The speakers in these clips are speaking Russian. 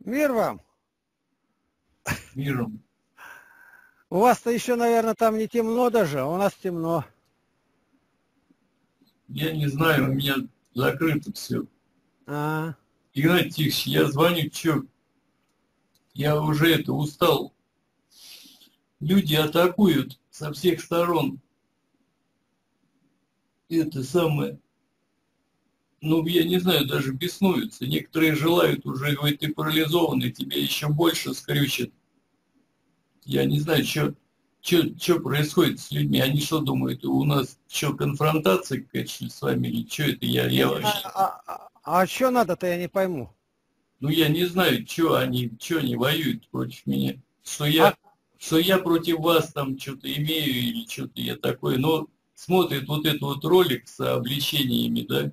Мир вам. Миром. У вас-то еще, наверное, там не темно даже, а у нас темно. Я не знаю, у меня закрыто все. А, Игнатий Тихонович, я звоню, что, я уже устал. Люди атакуют со всех сторон. Это самое, ну, я не знаю, даже беснуются. Некоторые желают уже, говорят, ты парализованный, тебя еще больше скрючат. Я не знаю, что происходит с людьми. Они что думают, у нас что, конфронтация какая-то что ли, с вами, или что это? Я вообще... а что надо-то, я не пойму. Ну, я не знаю, что они воюют против меня. А, Что я против вас там что-то имею или что-то я такое. Но смотрит вот этот вот ролик с обличениями, да,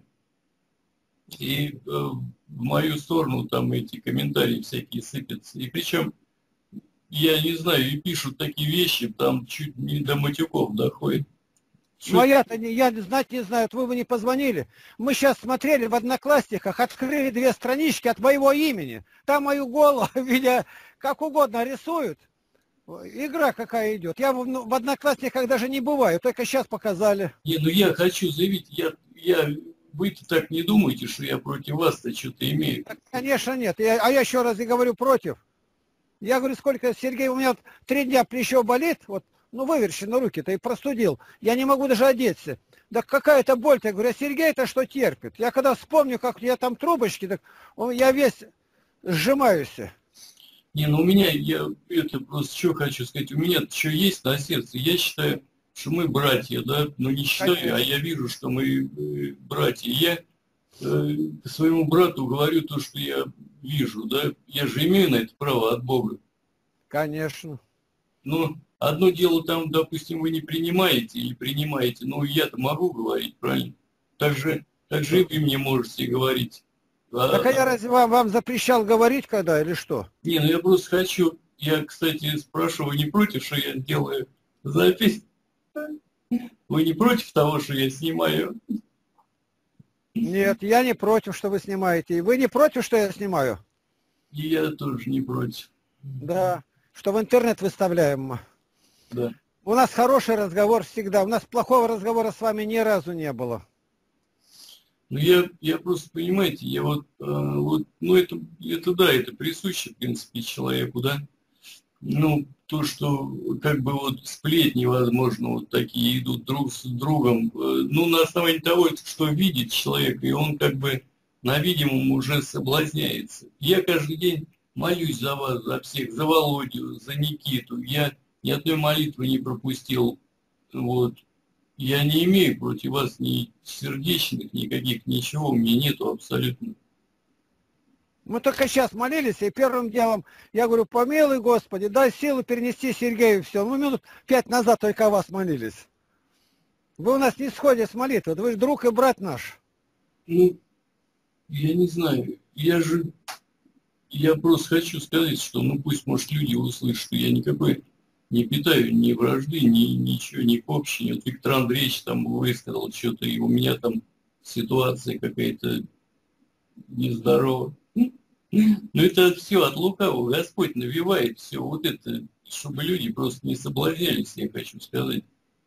и в мою сторону там эти комментарии всякие сыпятся. И причем, я не знаю, и пишут такие вещи, там чуть не до матюков доходит. ну, Что а это? я-то я знать не знаю, вот вы не позвонили. Мы сейчас смотрели в Одноклассниках, открыли 2 странички от моего имени. Там мою голову, меня как угодно рисуют. Игра какая идет. Я в Одноклассниках даже не бываю, только сейчас показали. Не, ну я хочу заявить, вы-то так не думаете, что я против вас-то что-то имею. Так, конечно, нет. А я еще раз и говорю против. Я говорю, сколько, Сергей, у меня вот 3 дня плечо болит, вот, ну, выверчены руки-то и простудил. Я не могу даже одеться. Да какая-то боль-то. Я говорю, а Сергей-то что терпит? Я когда вспомню, как я там трубочки, так я весь сжимаюсь. Не, ну у меня, я это просто что хочу сказать, у меня что есть на сердце. Я считаю, что мы братья, да, но не считаю, а Конечно. я вижу, что мы братья. Я своему брату говорю то, что я вижу, да, я же имею на это право от Бога. Конечно. Но одно дело там, допустим, вы не принимаете или принимаете, ну я-то могу говорить, правильно? Так же и вы мне можете говорить. Так а я разве вам запрещал говорить когда или что? Не, ну я просто хочу, я, кстати, спрашиваю, вы не против, что я делаю запись? Вы не против того, что я снимаю? Нет, я не против, что вы снимаете. И вы не против, что я снимаю? И я тоже не против. Да, что в интернет выставляем. Да. У нас хороший разговор всегда. У нас плохого разговора с вами ни разу не было. Ну я просто, понимаете, я ну это да, это присуще, в принципе, человеку, да. Ну, то, что как бы вот сплетни, возможно, вот такие идут друг с другом, ну, на основании того, что видит человек, и он как бы на видимом уже соблазняется. Я каждый день молюсь за вас, за всех, за Володю, за Никиту. Я ни одной молитвы не пропустил. Вот. Я не имею против вас ни сердечных, никаких, ничего, у меня нету абсолютно. Мы только сейчас молились, и первым делом я говорю, помилуй, Господи, дай силу перенести Сергею все. Мы минут 5 назад только о вас молились. Вы у нас не сходите с молитвы, вы же друг и брат наш. Ну, я не знаю, я просто хочу сказать, что, ну, пусть, может, люди услышат, что я никакой не питаю ни вражды, ничего, ни к общине. Вот Виктор Андреевич там высказал что-то, и у меня там ситуация какая-то нездоровая. Но это все от лукавого. Господь навевает все вот это, чтобы люди просто не соблазнялись, я хочу сказать.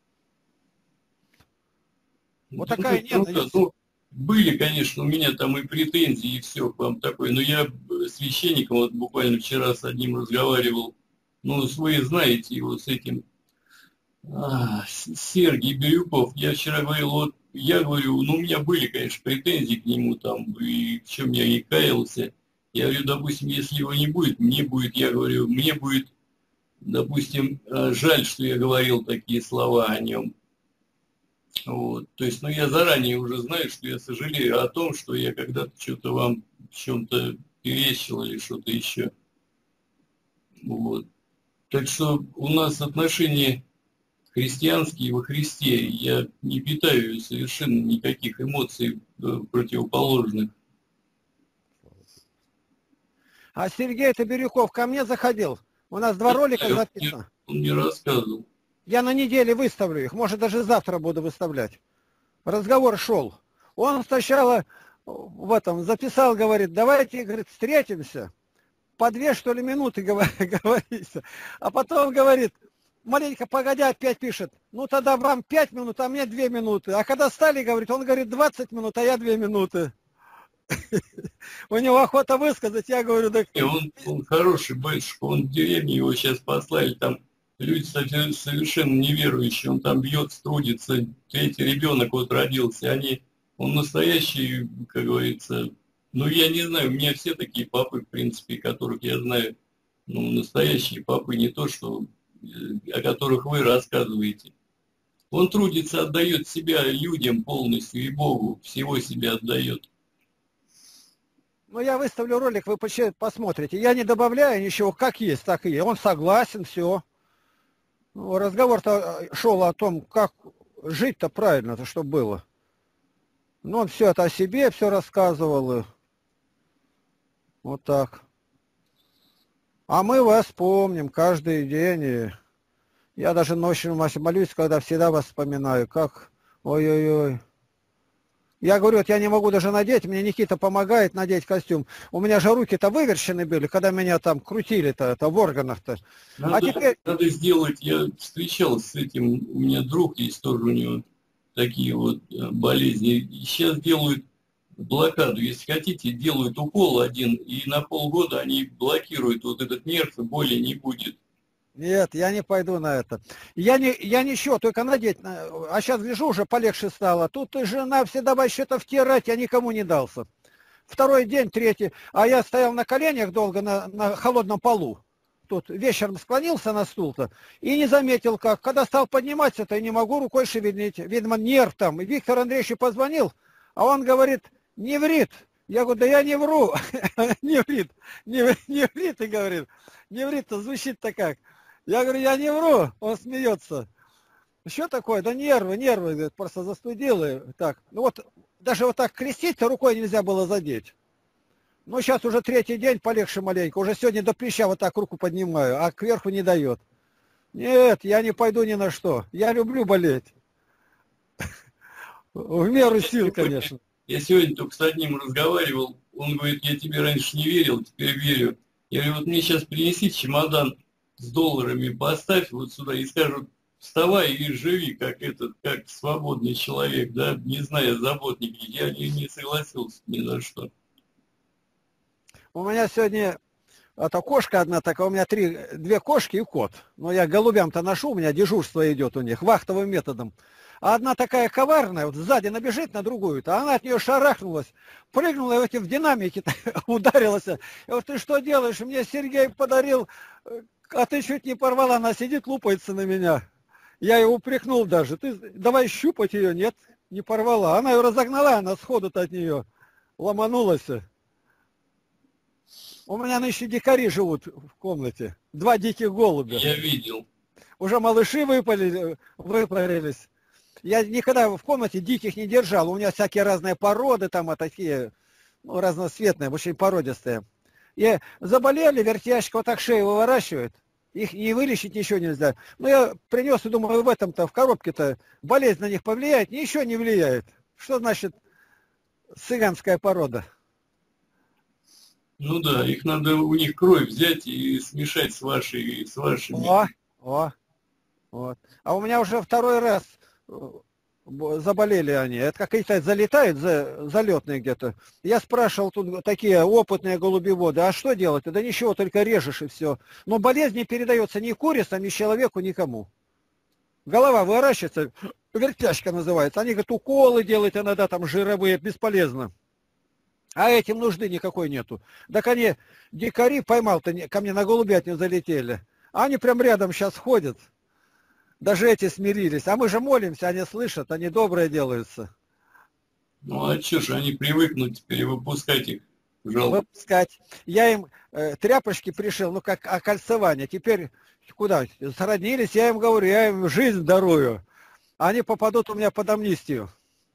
Вот такая ненависть. Ну, были, конечно, у меня там и претензии, и все к вам такое, но я священником вот буквально вчера с одним разговаривал, ну, вы знаете его с этим, Сергей Бирюков, я вчера говорил, вот, я говорю, ну, у меня были, конечно, претензии к нему там, и в чем я и каялся. Я говорю, допустим, если его не будет, мне будет, я говорю, мне будет, допустим, жаль, что я говорил такие слова о нем. Вот. То есть, ну, я заранее уже знаю, что я сожалею о том, что я когда-то что-то вам в чем-то перечил или что-то еще. Вот. Так что у нас отношения христианские во Христе. Я не питаю совершенно никаких эмоций противоположных. А Сергей-то Бирюков ко мне заходил. У нас 2 ролика записано. Он мне рассказывал. Я на неделе выставлю их, может даже завтра буду выставлять. Разговор шел. Он сначала в этом записал, говорит, давайте, говорит, встретимся. по 2, что ли, минуты говорится. А потом говорит, маленько погодя, опять пишет, ну тогда вам 5 минут, а мне 2 минуты. А когда стали говорить, он говорит 20 минут, а я 2 минуты. У него охота высказать, я говорю, так... И он хороший батюшка, он в деревне, его сейчас послали, там люди совершенно неверующие, он там бьется, трудится, третий ребенок вот родился, он настоящий, как говорится, ну я не знаю, у меня все такие папы, в принципе, которых я знаю, ну настоящие папы, не то, что, о которых вы рассказываете. Он трудится, отдает себя людям полностью и Богу, всего себя отдает. Ну, я выставлю ролик, вы посмотрите. Я не добавляю ничего, как есть, так и есть. Он согласен, все. Ну, разговор-то шел о том, как жить-то правильно-то, чтобы было. Ну, он все это о себе, все рассказывал. И вот так. А мы вас помним каждый день. И я даже ночью молюсь, когда всегда вас вспоминаю. Как, ой-ой-ой. Я говорю, вот я не могу даже надеть, мне Никита помогает надеть костюм. У меня же руки-то выверчены были, когда меня там крутили-то, это в органах-то. Надо сделать, я встречался с этим, у меня друг есть тоже, у него такие вот болезни. И сейчас делают блокаду, если хотите, делают укол один, и на полгода они блокируют вот этот нерв, и боли не будет. Нет, я не пойду на это. Я ничего, только надеть. А сейчас гляжу, уже полегче стало. Тут и жена все давай что-то втирать, я никому не дался. Второй день, третий. А я стоял на коленях долго на холодном полу. Тут вечером склонился на стул-то и не заметил как. Когда стал подниматься-то, и не могу рукой шевелить. Видимо, нерв там. И Виктор Андреевич позвонил, а он говорит, не врит. Я говорю, да я не вру. Не врит. Не врит, и говорит. Не врит-то звучит-то как. Я говорю, я не вру, он смеется. Что такое? Да нервы, говорит, просто застудил. И так. Ну вот, даже вот так крестить-то рукой нельзя было задеть. Ну, сейчас уже третий день, полегче маленько. Уже сегодня до плеча вот так руку поднимаю, а кверху не дает. Нет, я не пойду ни на что. Я люблю болеть. В меру сил, конечно. Я сегодня только с одним разговаривал. Он говорит, я тебе раньше не верил, теперь верю. Я говорю, вот мне сейчас принеси чемодан с долларами, поставь вот сюда и скажут, вставай и живи, как свободный человек, да, не зная забот никаких. Я не согласился ни за что. У меня сегодня эта кошка одна такая, у меня две кошки и кот. Но я голубям-то ношу, у меня дежурство идет у них, вахтовым методом. А одна такая коварная, вот сзади набежит на другую-то, а она от нее шарахнулась, прыгнула и в динамике ударилась. И вот ты что делаешь? Мне Сергей подарил, а ты чуть не порвала, она сидит, лупается на меня. Я ее упрекнул даже. Ты давай щупать ее, нет, не порвала. Она ее разогнала, она сходу-то от нее ломанулась. У меня еще дикари живут в комнате. 2 диких голубя. Я видел. Уже малыши выпарились. Я никогда в комнате диких не держал. У меня всякие разные породы, там такие, ну, разноцветные, очень породистые. И заболели, вертяшка вот так шею выворачивает. Их не вылечить ничего нельзя. Но я принес и думаю, в этом-то, в коробке-то болезнь на них повлияет. Ничего не влияет. Что значит цыганская порода? Ну да, их надо у них кровь взять и смешать с вашими. Вот. А у меня уже второй раз заболели они. Это какие-то залетают, залетные где-то. Я спрашивал, тут такие опытные голубеводы, а что делать? Да ничего, только режешь и все. Но болезнь не передается ни курицам, ни человеку, никому. Голова выращивается, вертяшка называется. Они говорят, уколы делают иногда там жировые, бесполезно. А этим нужды никакой нету. Так они, дикари поймал-то, ко мне на голубятню залетели. Они прям рядом сейчас ходят. Даже эти смирились. А мы же молимся, они слышат, они добрые делаются. Ну а что ж, они привыкнут теперь выпускать их. Жалко. Выпускать. Я им тряпочки пришил, ну как окольцевание. Теперь куда? Сроднились, я им говорю, я им жизнь дарую. Они попадут у меня под амнистию.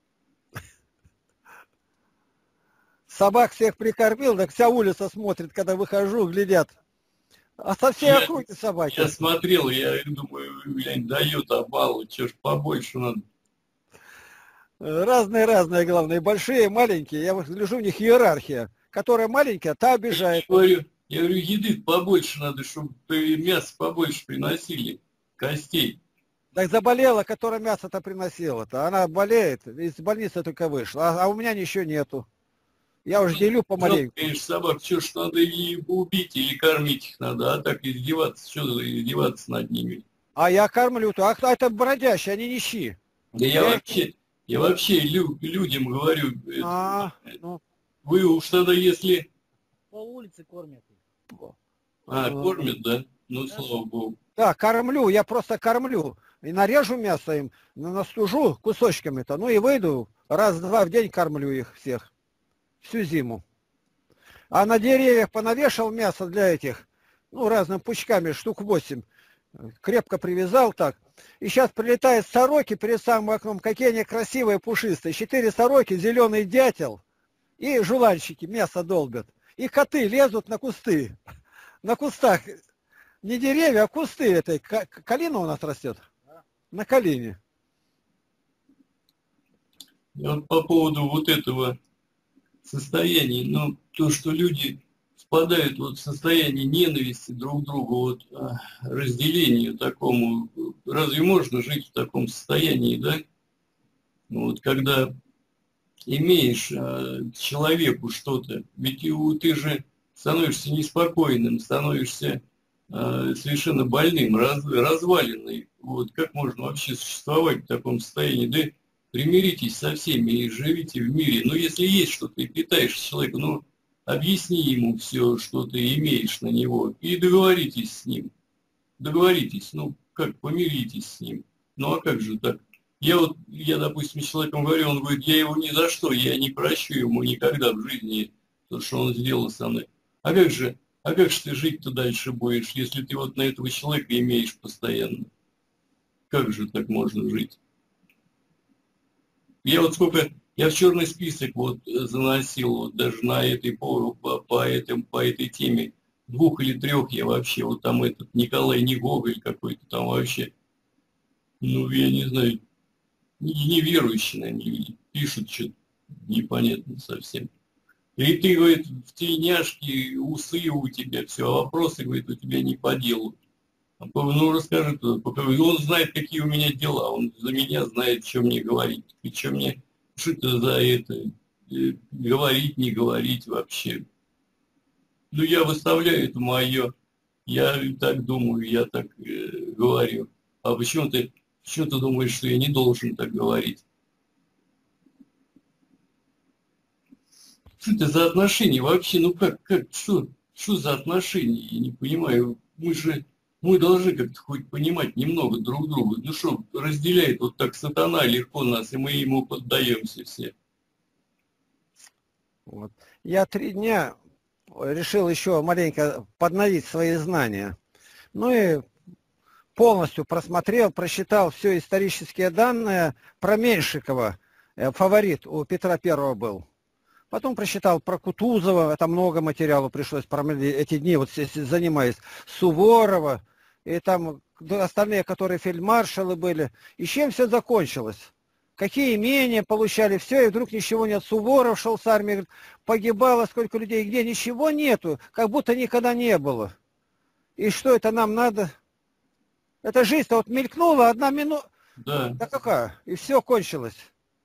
Собак всех прикормил, так вся улица смотрит, когда выхожу, глядят. А со всей округи собаки. Я смотрел, я думаю, блядь, дают обалу, что ж побольше надо. Разные, главное, большие, маленькие. Я вот гляжу, у них иерархия. Которая маленькая, та обижает. Говорю, Я говорю, еды побольше надо, чтобы мясо побольше приносили, костей. Так заболела, которая мясо-то приносила-то. Она болеет, из больницы только вышла, а у меня ничего нету. Я уже делю Жалко, помаленьку. конечно, собак, что ж надо и убить, или кормить их надо, а так издеваться, что издеваться над ними. А я кормлю-то. А это бродящие, они нищие. Да я вообще людям говорю, Ну, вы уж тогда если... По улице кормят их. Кормят, да? Ну, Да. слава богу. да, кормлю, я просто кормлю. И нарежу мясо им, настужу кусочками-то, ну и выйду, раз-два в день кормлю их всех. Всю зиму. А на деревьях понавешал мясо для этих, ну, разными пучками, штук 8. Крепко привязал так. И сейчас прилетают сороки перед самым окном. Какие они красивые, пушистые. 4 сороки, зеленый дятел. И жуланщики мясо долбят. И коты лезут на кусты. На кустах. Не деревья, а кусты этой. Калина у нас растет. На калине. И вот по поводу вот этого состояния, ну, то, что люди впадают вот в состояние ненависти друг к другу, вот разделению такому, разве можно жить в таком состоянии, да? Вот когда имеешь человеку что-то, ведь ты же становишься неспокойным, становишься совершенно больным, разваленный. Вот как можно вообще существовать в таком состоянии? Да примиритесь со всеми и живите в мире. Но если есть что-то и питаешь человека, ну, объясни ему все, что ты имеешь на него, и договоритесь с ним. Договоритесь, ну, как, помиритесь с ним. Ну, а как же так? Я, допустим, с человеком говорю, он говорит, я его ни за что, я не прощу ему никогда в жизни то, что он сделал со мной. А как же ты жить-то дальше будешь, если ты вот на этого человека имеешь постоянно? Как же так можно жить? Я в черный список вот заносил, вот даже на этой, по этой теме, 2 или 3 я вообще, вот там этот Николай Негоголь какой-то там вообще, ну, я не знаю, неверующие, наверное, люди, пишут что-то непонятно совсем. И ты, говорит, в тельняшке, усы у тебя, все, а вопросы, говорит, у тебя не по делу. Ну, расскажи, он знает, какие у меня дела, он за меня знает, что мне говорить, и что это за это, говорить, не говорить вообще. Ну, я выставляю это мое, я так думаю, я так говорю. А почему ты думаешь, что я не должен так говорить? Что это за отношения вообще? Ну что за отношения? Я не понимаю. Мы должны как-то хоть понимать немного друг друга. Ну что, разделяет вот так сатана легко нас, и мы ему поддаемся все. Вот. Я 3 дня решил еще маленько подновить свои знания. Ну и полностью просмотрел, просчитал все исторические данные про Меньшикова. Фаворит у Петра Первого был. Потом прочитал про Кутузова, это много материала пришлось, эти дни вот занимаясь, Суворова, и там остальные, которые фельдмаршалы были. И чем все закончилось? Какие имения получали, все, и вдруг ничего нет. Суворов шел с армией, погибало сколько людей, где ничего нету, как будто никогда не было. И что это нам надо? Эта жизнь-то вот мелькнула, 1 минута, Да. да какая, и все кончилось.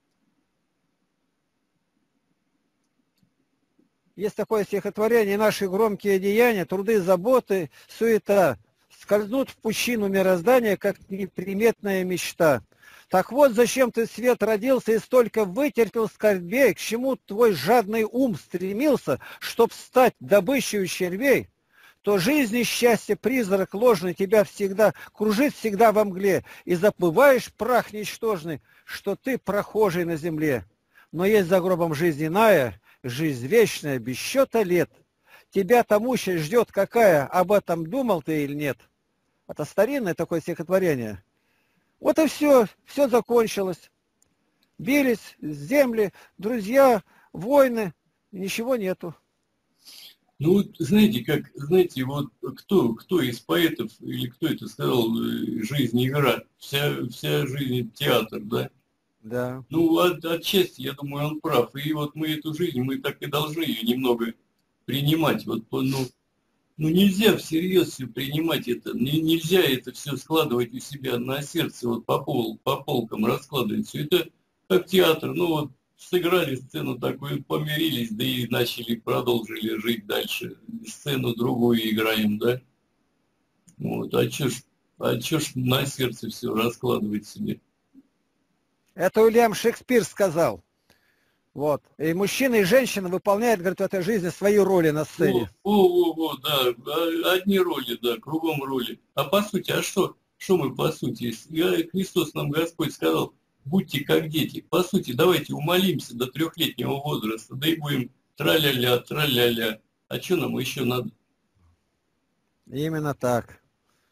Есть такое стихотворение: наши громкие деяния, труды, заботы, суета скользнут в пучину мироздания, как неприметная мечта. Так вот, зачем ты, свет, родился и столько вытерпел скорбей, к чему твой жадный ум стремился, чтоб стать добычей червей? То жизнь и счастье, призрак ложный, тебя всегда кружит всегда во мгле, и заплываешь, прах ничтожный, что ты прохожий на земле. Но есть за гробом жизнь иная, жизнь вечная, без счета лет. Тебя там участь ждет какая, об этом думал ты или нет? Это старинное такое стихотворение. Вот и все закончилось. Бились земли, друзья, войны, ничего нету. Ну, знаете, вот кто из поэтов, или кто это сказал, жизнь игра, вся жизнь театр, да? Да. Ну, отчасти, я думаю, он прав. И вот мы эту жизнь, мы так и должны ее немного принимать. Вот, ну, Ну нельзя всерьез все принимать это, нельзя это все складывать у себя на сердце, вот по полкам раскладывать. Все это как театр, ну вот сыграли сцену такую, помирились, да и начали, продолжили жить дальше. Сцену другую играем, да? Вот, а чё ж на сердце все раскладывать себе? Это Уильям Шекспир сказал. Вот. И мужчина и женщина выполняют, говорит, в этой жизни свои роли на сцене. Да, одни роли, да, кругом роли. А по сути, что мы по сути? Христос нам Господь сказал, будьте как дети. По сути, давайте умолимся до 3-летнего возраста, да и будем траля-ля, траля-ля. А что нам еще надо? Именно так.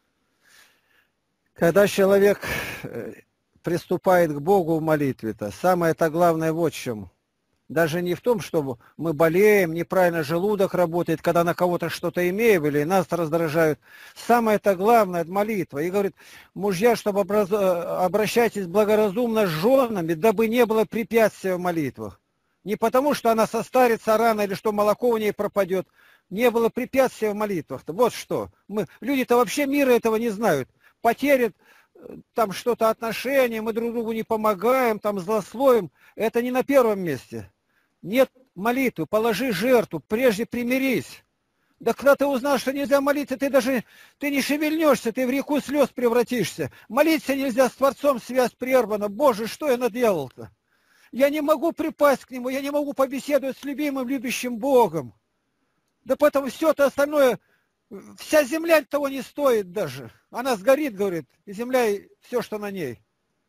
Когда человек приступает к Богу в молитве-то, самое-то главное вот в чем. Даже не в том, что мы болеем, неправильно желудок работает, когда на кого-то что-то имеем или нас раздражают. Самое-то главное – это молитва. И говорит, мужья, чтобы обращайтесь благоразумно с женами, дабы не было препятствия в молитвах. Не потому, что она состарится рано или что молоко у ней пропадет. Не было препятствия в молитвах. Вот что. Люди-то вообще мира этого не знают. Потерят там что-то отношения, мы друг другу не помогаем, там злословим. Это не на первом месте. Нет молитвы, положи жертву, прежде примирись. Да когда ты узнал, что нельзя молиться, ты не шевельнешься, ты в реку слез превратишься. Молиться нельзя, с Творцом связь прервана. Боже, что я наделал-то? Я не могу припасть к Нему, я не могу побеседовать с любимым, любящим Богом. Да поэтому все-то остальное, вся земля того не стоит даже. Она сгорит, говорит, и земля, и все, что на ней.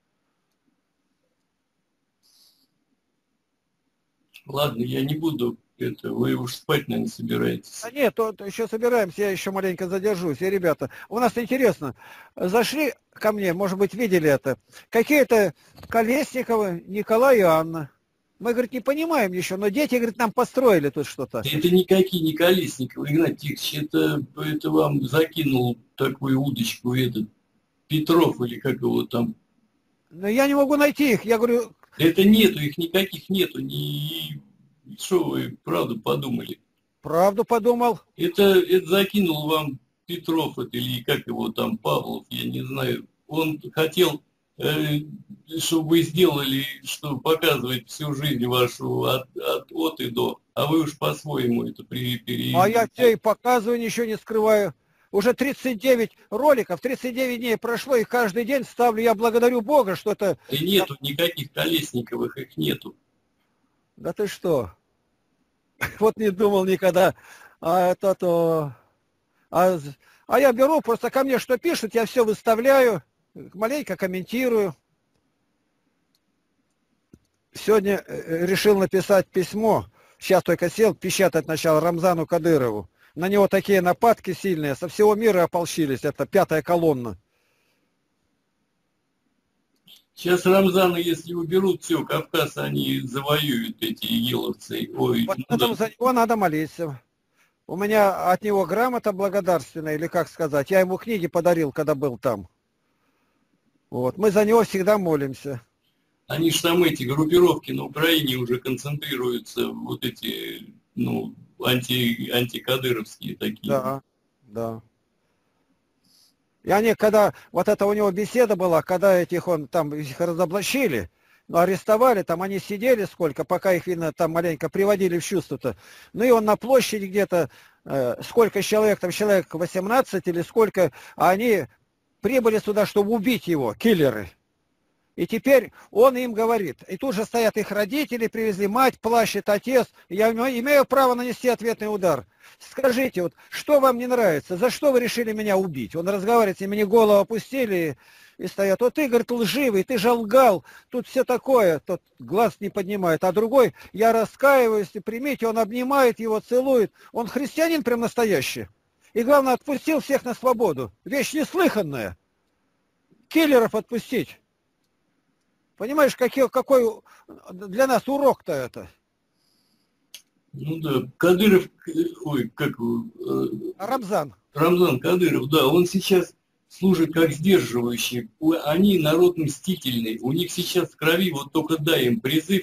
Ладно, я не буду это, вы уж спать, наверное, собираетесь. А нет, то еще собираемся, я еще маленько задержусь. И, ребята, у нас интересно, зашли ко мне, может быть, видели это, какие-то Колесниковы, Николай и Анна. Мы, говорит, не понимаем еще, но дети, говорит, нам построили тут что-то. Это никакие не Колесниковы, Игнатий Тихонович, это вам закинул такую удочку этот Петров или как его там. Но я не могу найти их, я говорю... Это нету, их никаких нету, что вы правду подумали? Правду подумал. Это закинул вам Петров, это, или как его там, Павлов, я не знаю. Он хотел, чтобы вы сделали, что показывать всю жизнь вашу от и до, а вы уж по-своему это перевели. А я тебе и показываю, ничего не скрываю. Уже 39 роликов, 39 дней прошло, и каждый день ставлю. Я благодарю Бога, что это... И нету никаких Колесниковых, их нету. Да ты что? Вот не думал никогда. А я беру, просто ко мне что пишут, я все выставляю, маленько комментирую. Сегодня решил написать письмо, сейчас только сел, печатать начал Рамзану Кадырову. На него такие нападки сильные, со всего мира ополчились, это 5-я колонна. Сейчас Рамзана, если уберут все, Кавказ, они завоюют, эти игиловцы. Ой, Вот поэтому за него надо молиться. У меня от него грамота благодарственная, или как сказать, я ему книги подарил, когда был там. Вот, мы за него всегда молимся. Они же там эти группировки на Украине уже концентрируются, вот эти, ну, антикадыровские такие. Да, да. И они, когда, вот это у него беседа была, когда их разоблачили, арестовали, там они сидели сколько, пока их, видно, там маленько приводили в чувство-то. Ну и он на площади где-то, сколько человек, там человек 18 или сколько, а они прибыли сюда, чтобы убить его, киллеры. И теперь он им говорит, и тут же стоят их родители, привезли, мать плачет, отец, я имею право нанести ответный удар. Скажите, вот, что вам не нравится, за что вы решили меня убить? Он разговаривает, и мне голову опустили и стоят. Вот ты, говорит, лживый, ты же лгал, тут все такое, тот глаз не поднимает. А другой, я раскаиваюсь, и примите, он обнимает его, целует. Он христианин прям настоящий. И главное, отпустил всех на свободу. Вещь неслыханная. Киллеров отпустить. Понимаешь, какой для нас урок-то это? Ну да, Кадыров, ой, как его? Рамзан. Рамзан Кадыров, да, он сейчас служит как сдерживающий. Они народ мстительный, у них сейчас в крови, вот только дай им призыв,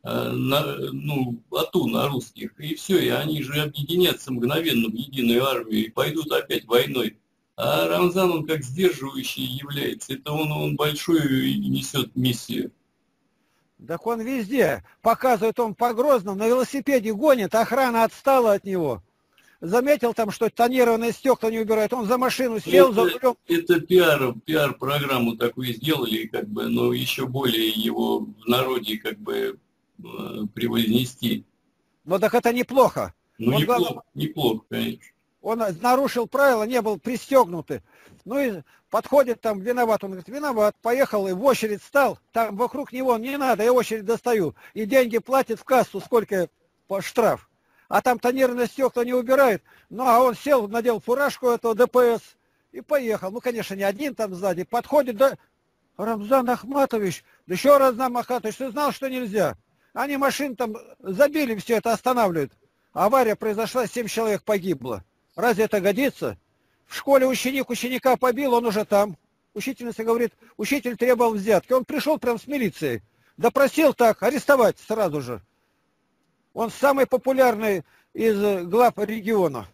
ну, АТУ на русских, и все, и они же объединятся мгновенно в единую армию и пойдут опять войной. А Рамзан, он как сдерживающий является, это он большую и несет миссию. Так он везде. Показывает, он по Грозному на велосипеде гонит, охрана отстала от него. Заметил там, что тонированные стекла не убирают. Он за машину сел, за рулем. Это пиар-программу такую сделали, как бы, но еще более его в народе как бы превознести. Но так это неплохо. Ну, Он, неплохо, главное, неплохо, конечно. он нарушил правила, не был пристегнутый. Ну и подходит там, виноват. Он говорит, виноват. Поехал и в очередь стал. Там вокруг него не надо, я очередь достаю. И деньги платит в кассу, сколько по штраф. А там тонированные стекла не убирают. Ну, а он сел, надел фуражку этого ДПС и поехал. Ну, конечно, не один там сзади. Подходит, да, Рамзан Ахматович, да еще Рамзан Ахматович, ты знал, что нельзя? Они машин там забили, все это останавливают. Авария произошла, 7 человек погибло. Разве это годится? В школе ученик ученика побил, он уже там. Учительница говорит, учитель требовал взятки. Он пришел прям с милицией. Допросил так, арестовать сразу же. Он самый популярный из глав региона.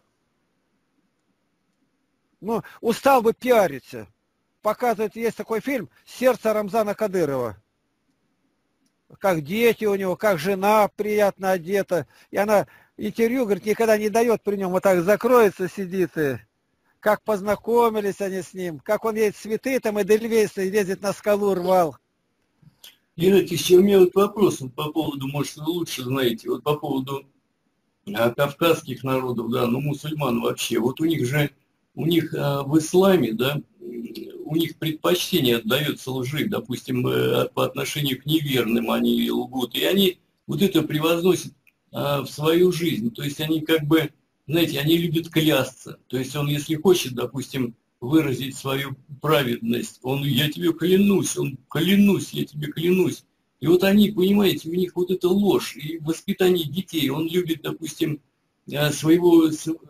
Ну, устал бы пиариться. Показывает, есть такой фильм «Сердце Рамзана Кадырова». Как дети у него, как жена приятно одета. И она интервью, говорит, никогда не дает при нем. Вот так закроется, сидит. И как познакомились они с ним. Как он ей цветы там, и Эдельвейс ездит на скалу рвал. Геннадий, еще у меня вот вопрос вот по поводу, может, вы лучше знаете, вот по поводу кавказских народов, да, ну, мусульман вообще. Вот у них в исламе, да, у них предпочтение отдается лжи, допустим, по отношению к неверным они лгут, и они вот это превозносят в свою жизнь, то есть они как бы, знаете, они любят клясться, то есть он, если хочет, допустим, выразить свою праведность, я тебе клянусь, я тебе клянусь, и вот они, понимаете, у них вот эта ложь, и в воспитании детей, он любит, допустим, своего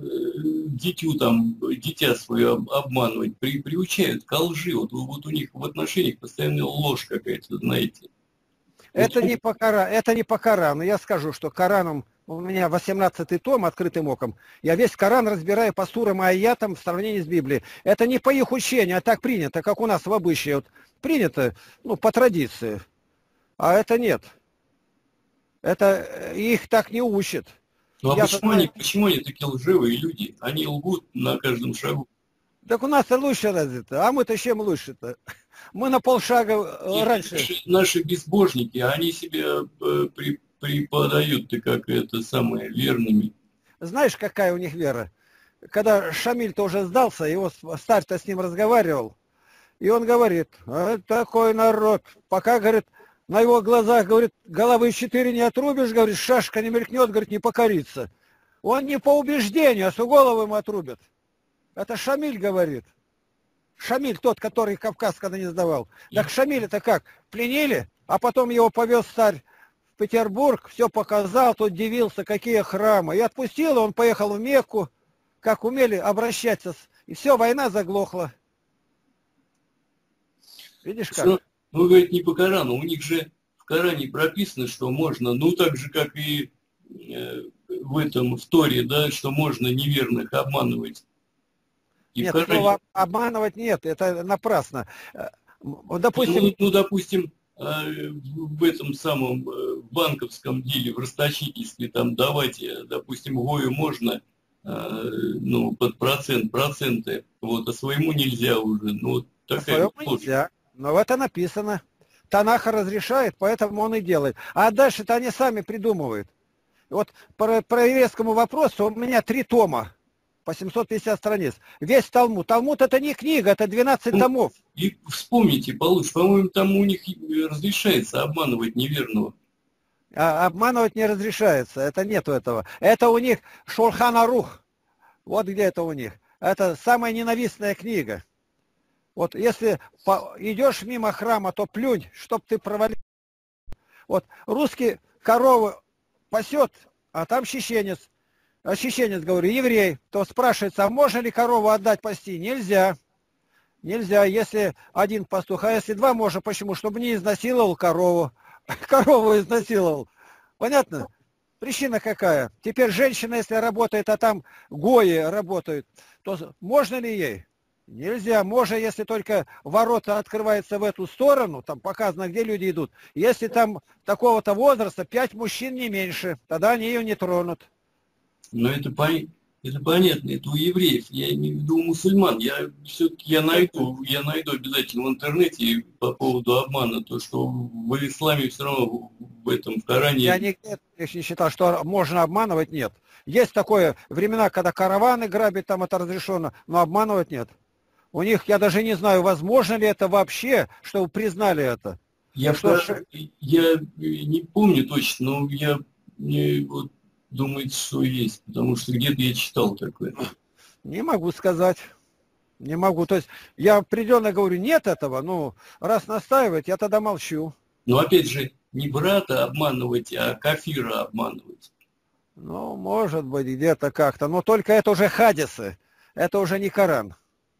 дитя свое обманывать, приучают к лжи. Вот у них в отношениях постоянно ложь какая-то, знаете. Это не по Корану. Я скажу, что Кораном, у меня 18-й том открытым оком, я весь Коран разбираю по сурам и аятам в сравнении с Библией. Это не по их учению, а так принято, как у нас в обычае. Вот принято, ну, по традиции. А это нет. Это их так не учат. Ну а почему они такие лживые люди? Они лгут на каждом шагу. Так у нас-то лучше развито, а мы-то чем лучше-то? Мы на полшага раньше. Наши безбожники, они себя преподают-то как это самое верными. Знаешь, какая у них вера? Когда Шамиль-то уже сдался, его старь-то с ним разговаривал, и он говорит, такой народ, пока, говорит, на его глазах, говорит, головы 4 не отрубишь, говорит, шашка не мелькнет, говорит, не покорится. Он не по убеждению, а с голову ему отрубят. Это Шамиль говорит. Шамиль тот, который Кавказ когда не сдавал. Так Шамиль-то как? Пленили, а потом его повез царь в Петербург, все показал, тут дивился, какие храмы. И отпустил, он поехал в Мекку, как умели обращаться. И все, война заглохла. Видишь как? Ну, говорит, не по Корану. У них же в Коране прописано, что можно, ну, так же, как и в Торе, да, что можно неверных обманывать. И нет, слова обманывать нет, это напрасно. Допустим, допустим, в этом самом банковском деле, в расточительстве, там давать, допустим, Гою можно, ну, под проценты, вот, а своему нельзя уже. Ну, вот такая нельзя. Но это написано. Танаха разрешает, поэтому он и делает. А дальше-то они сами придумывают. Вот по еврейскому вопросу у меня 3 тома по 750 страниц. Весь Талмуд. Талмуд это не книга, это 12 томов. И вспомните, по-моему, там у них разрешается обманывать неверного. А обманывать не разрешается. Это нету этого. Это у них Шулхан Арух. Вот где это у них. Это самая ненавистная книга. Вот если идешь мимо храма, то плюнь, чтоб ты провалил. Вот русский корову пасет, а там чеченец. А чеченец, говорю, еврей. То спрашивается, а можно ли корову отдать пасти? Нельзя. Нельзя, если один пастух. А если 2 можно, почему? Чтобы не изнасиловал корову. Корову изнасиловал. Понятно? Причина какая? Теперь женщина, если работает, а там гои работают, то можно ли ей? Нельзя. Можно, если только ворота открываются в эту сторону, там показано, где люди идут. Если там такого-то возраста, 5 мужчин не меньше, тогда они ее не тронут. Но это понятно, это у евреев, я имею в виду у мусульман. Я все-таки я найду обязательно в интернете по поводу обмана, то, что в исламе все равно в этом в Коране. Я не считал, что можно обманывать, нет. Есть такое времена, когда караваны грабить, там это разрешено, но обманывать нет. У них, я даже не знаю, возможно ли это вообще, чтобы признали это. Я не помню точно, но мне вот думает, что есть, потому что где-то я читал такое. Не могу сказать. Не могу. То есть я определенно говорю, нет этого, ну, раз настаивать, я тогда молчу. Но опять же, не брата обманывать, а кафира обманывать. Ну, может быть, где-то как-то. Но только это уже хадисы. Это уже не Коран.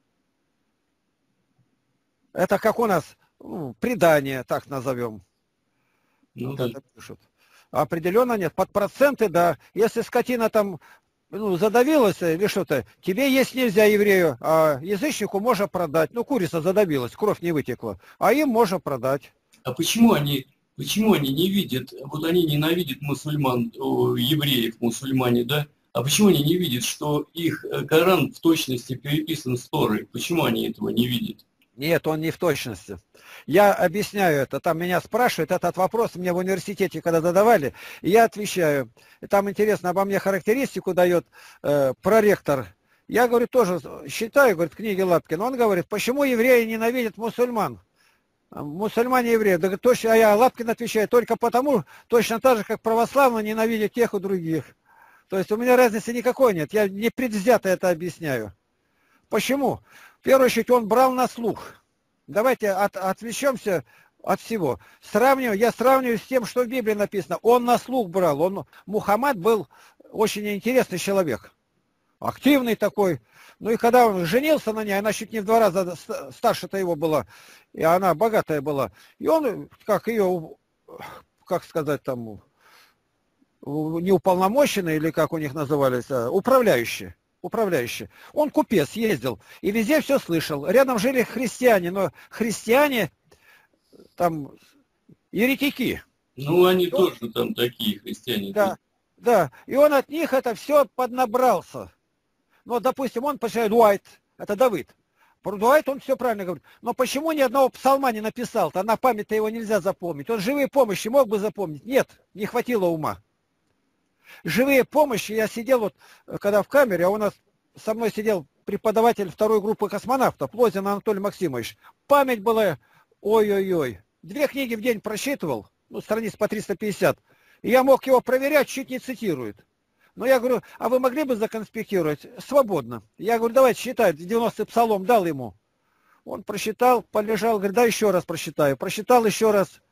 Это как у нас предание, так назовем. Ну, Вот да. это пишут. Определенно нет. Под проценты, да. Если скотина там задавилась или что-то, тебе есть нельзя еврею, а язычнику можно продать. Ну, курица задавилась, кровь не вытекла. А им можно продать. А почему они не видят, вот они ненавидят мусульман, евреев, мусульмане, да? А почему они не видят, что их Коран в точности переписан с Торой? Почему они этого не видят? Нет, он не в точности. Я объясняю это. Там меня спрашивают этот вопрос, мне в университете когда задавали, и я отвечаю. И там интересно, обо мне характеристику дает проректор. Я, говорю, тоже считаю, говорит, книги Лапкина. Он говорит, почему евреи ненавидят мусульман? Мусульмане евреи. Да, точно, а я Лапкин отвечаю, только потому, точно так же, как православные ненавидят тех и других. То есть у меня разницы никакой нет. Я непредвзято это объясняю. Почему? В первую очередь он брал на слух. Давайте отвлечемся от всего. Я сравниваю с тем, что в Библии написано. Он на слух брал. Мухаммад был очень интересный человек. Активный такой. Ну и когда он женился на ней, она чуть не в 2 раза старше-то его была. И она богатая была. И он, как ее, как сказать там, неуполномоченный, или как у них назывались, управляющий. Он купец, ездил и везде все слышал. Рядом жили христиане, но христиане там еретики. Ну, они тоже там такие христиане. Да, да. И он от них это все поднабрался. Ну, допустим, он почитает Дуайт, это Давид. Про Дуайт он все правильно говорит. Но почему ни одного псалма не написал-то? На память-то его нельзя запомнить. Он живые помощи мог бы запомнить? Нет, не хватило ума. Живые помощи, я сидел вот, когда в камере, а у нас со мной сидел преподаватель 2-й группы космонавтов, Лозин Анатолий Максимович. Память была, ой-ой-ой. 2 книги в день просчитывал, страниц по 350. И я мог его проверять, чуть не цитирует. Но я говорю, а вы могли бы законспектировать? Свободно. Я говорю, давайте считай, 90-й псалом дал ему. Он просчитал, полежал, говорит, да еще раз просчитаю. Просчитал еще раз.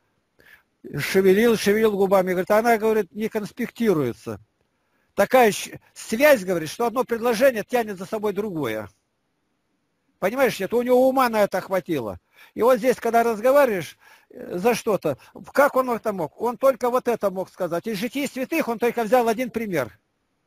Шевелил губами, говорит, она, говорит, не конспектируется. Такая связь, говорит, что одно предложение тянет за собой другое. Понимаешь, это у него ума на это хватило. И вот здесь, когда разговариваешь за что-то, как он это мог? Он только вот это мог сказать. Из житий святых он только взял один пример.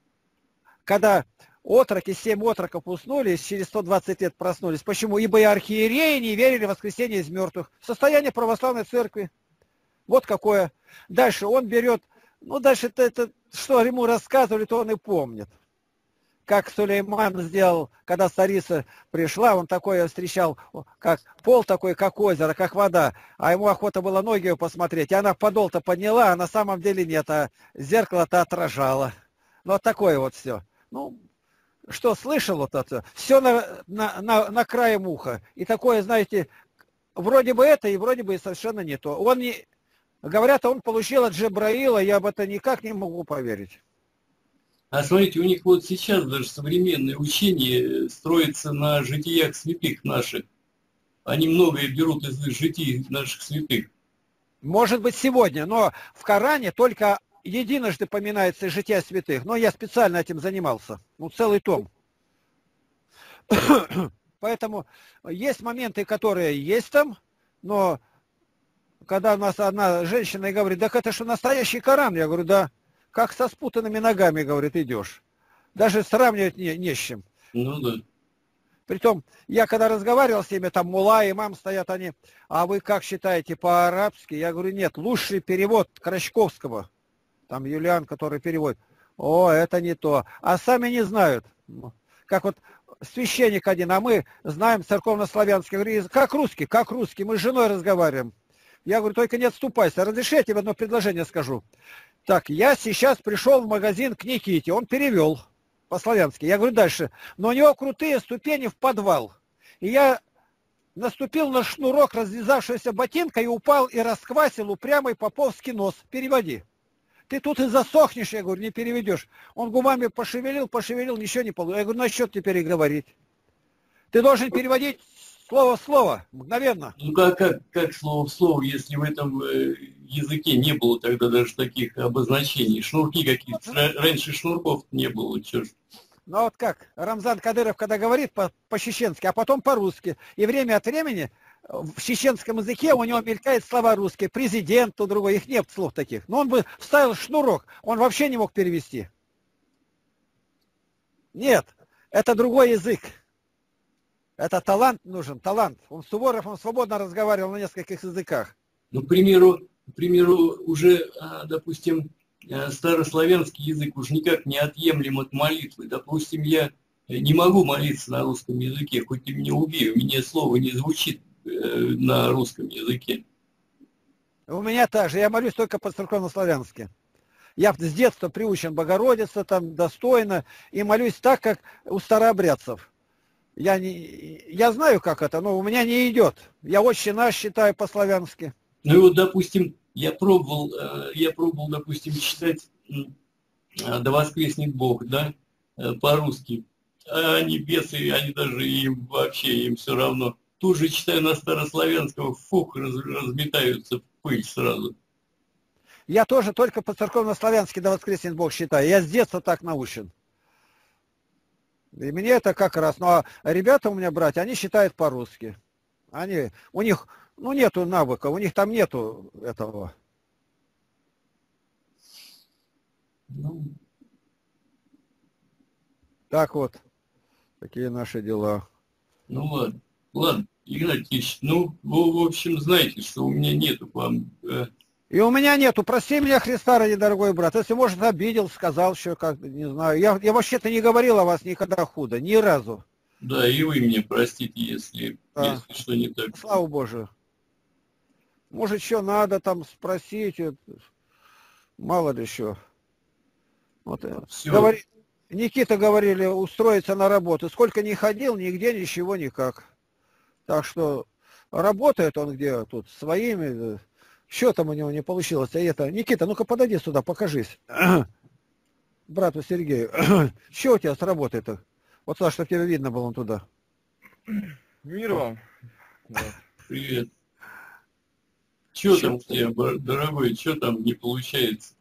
Когда отроки, 7 отроков уснули, через 120 лет проснулись. Почему? Ибо и архиереи не верили в воскресение из мертвых. Состояние православной церкви. Вот какое. Дальше он берет, дальше это что ему рассказывали, то он и помнит. Как Сулейман сделал, когда царица пришла, он такое встречал, как пол такой, как озеро, как вода, а ему охота было ноги его посмотреть, и она подол-то подняла, а на самом деле нет, а зеркало-то отражало. Ну, вот такое вот все. Что слышал вот это? Все на крае уха. И такое, знаете, вроде бы это, и вроде бы и совершенно не то. Говорят, он получил от Джабраила, я об этом никак не могу поверить. А смотрите, у них вот сейчас даже современное учение строится на житиях святых наших. Они многое берут из житий наших святых. Может быть, сегодня, но в Коране только единожды поминается жития святых. Но я специально этим занимался. Целый том. Поэтому есть моменты, которые есть там, но когда у нас одна женщина и говорит, так это что настоящий Коран? Я говорю, да. Как со спутанными ногами, говорит, идешь. Даже сравнивать не с чем. Ну да. Притом, я когда разговаривал с ними, там мулла, имам стоят они, а вы как считаете по-арабски? Я говорю, нет, лучший перевод Крачковского. Там Юлиан, который переводит. О, это не то. А сами не знают. Как вот священник один, а мы знаем церковно-славянский. Я говорю, как русский, мы с женой разговариваем. Я говорю, только не отступайся. Разреши, я тебе одно предложение скажу. Так, я сейчас пришел в магазин к Никите, он перевел по-славянски. Я говорю дальше, но у него крутые ступени в подвал. И я наступил на шнурок развязавшегося ботинка и упал и расквасил упрямый поповский нос. Переводи. Ты тут и засохнешь, я говорю, не переведешь. Он губами пошевелил, ничего не получилось. Я говорю, насчет теперь и говорить. Ты должен переводить слово в слово, мгновенно. Ну как слово в слово, если в этом языке не было тогда даже таких обозначений? Шнурки какие-то, раньше шнурков не было, чё ж. Ну вот как, Рамзан Кадыров, когда говорит по-чеченски, а потом по-русски, и время от времени в чеченском языке у него мелькают слова русские, президент, то другой, их нет слов таких. Но он бы вставил шнурок, он вообще не мог перевести. Нет, это другой язык. Это талант нужен, талант. Суворов, он свободно разговаривал на нескольких языках. Ну, к примеру, уже, допустим, старославянский язык уж никак не отъемлем от молитвы. Допустим, я не могу молиться на русском языке, хоть и меня убей, у меня слово не звучит на русском языке. У меня так же, я молюсь только по-церковно-славянски. Я с детства приучен Богородица, там достойно, и молюсь так, как у старообрядцев. Я знаю, как это, но у меня не идет. Я «Отче наш» считаю по-славянски. Ну и вот, допустим, я пробовал, допустим, читать «Да воскреснет Бог», да, по-русски. А они бесы, они даже им вообще, им все равно. Тут же читаю на старославянском, фух, разметаются в пыль сразу. Я тоже только по-церковно-славянски «Да воскреснет Бог» считаю. Я с детства так научен. И мне это как раз. Ну, а ребята у меня, братья, они считают по-русски. У них, ну, нету навыка, у них там нету этого. Ну. Так вот, такие наши дела. Ну ладно, Игнатий Ильич, ну, вы, в общем, знаете, что у меня нету к вам... И у меня нету. Прости меня, Христа ради, дорогой брат. Если, может, обидел, сказал еще как не знаю. Я вообще-то не говорил о вас никогда худо, ни разу. Да, и вы мне простите, если что не так. Слава Божию. Может, еще надо там спросить, мало ли еще. Вот, Никита говорили, устроиться на работу. Сколько не ходил, нигде, ничего, никак. Так что работает он где тут, своими... Что там у него не получилось? Никита, ну-ка подойди сюда, покажись. Брату Сергею. Что у тебя с работой-то? Вот так, чтобы тебе видно было туда. Мир вам. Привет. Что там у тебя, дорогой, что там не получается?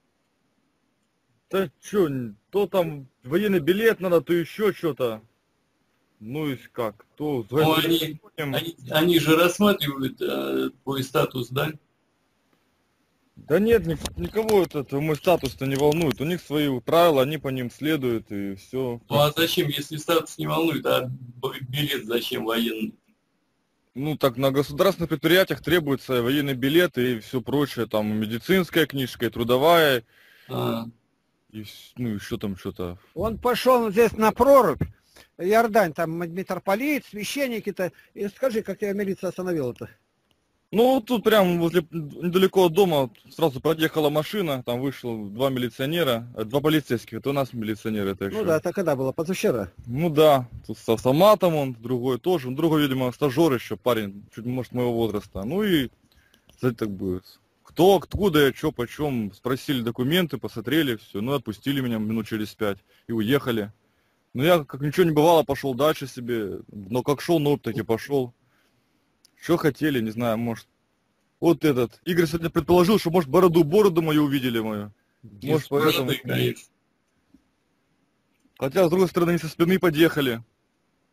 Да что, то там военный билет надо, то еще что-то. Ну и как? То... Ну, они же рассматривают твой статус, да? Да нет, никого это мой статус-то не волнует. У них свои правила, они по ним следуют и все. Ну а зачем, если статус не волнует, а билет зачем военный? Ну так на государственных предприятиях требуется военный билет и все прочее, там медицинская книжка, и трудовая, и ну еще там что-то. Он пошел здесь на прорубь, Иордань, там митрополит, священники-то, и скажи, как тебя милиция остановила-то? Ну, тут прям возле, недалеко от дома сразу подъехала машина, там вышло два милиционера, два полицейских, это у нас милиционеры. Это ну да, это когда было, позавчера? Ну да, тут с автоматом он, другой тоже, другой, видимо, стажер еще, парень, чуть, может, моего возраста. Ну и, кстати, так будет. Кто, откуда я, что, почем, спросили документы, посмотрели, все, ну отпустили меня минут через 5 и уехали. Ну я, как ничего не бывало, пошел дальше себе, но как шел, ну таки пошел. Что хотели, не знаю, может. Вот этот. Игорь сегодня предположил, что, может, бороду мою увидели мою. Может, поэтому. Конечно. Хотя, с другой стороны, они со спины подъехали.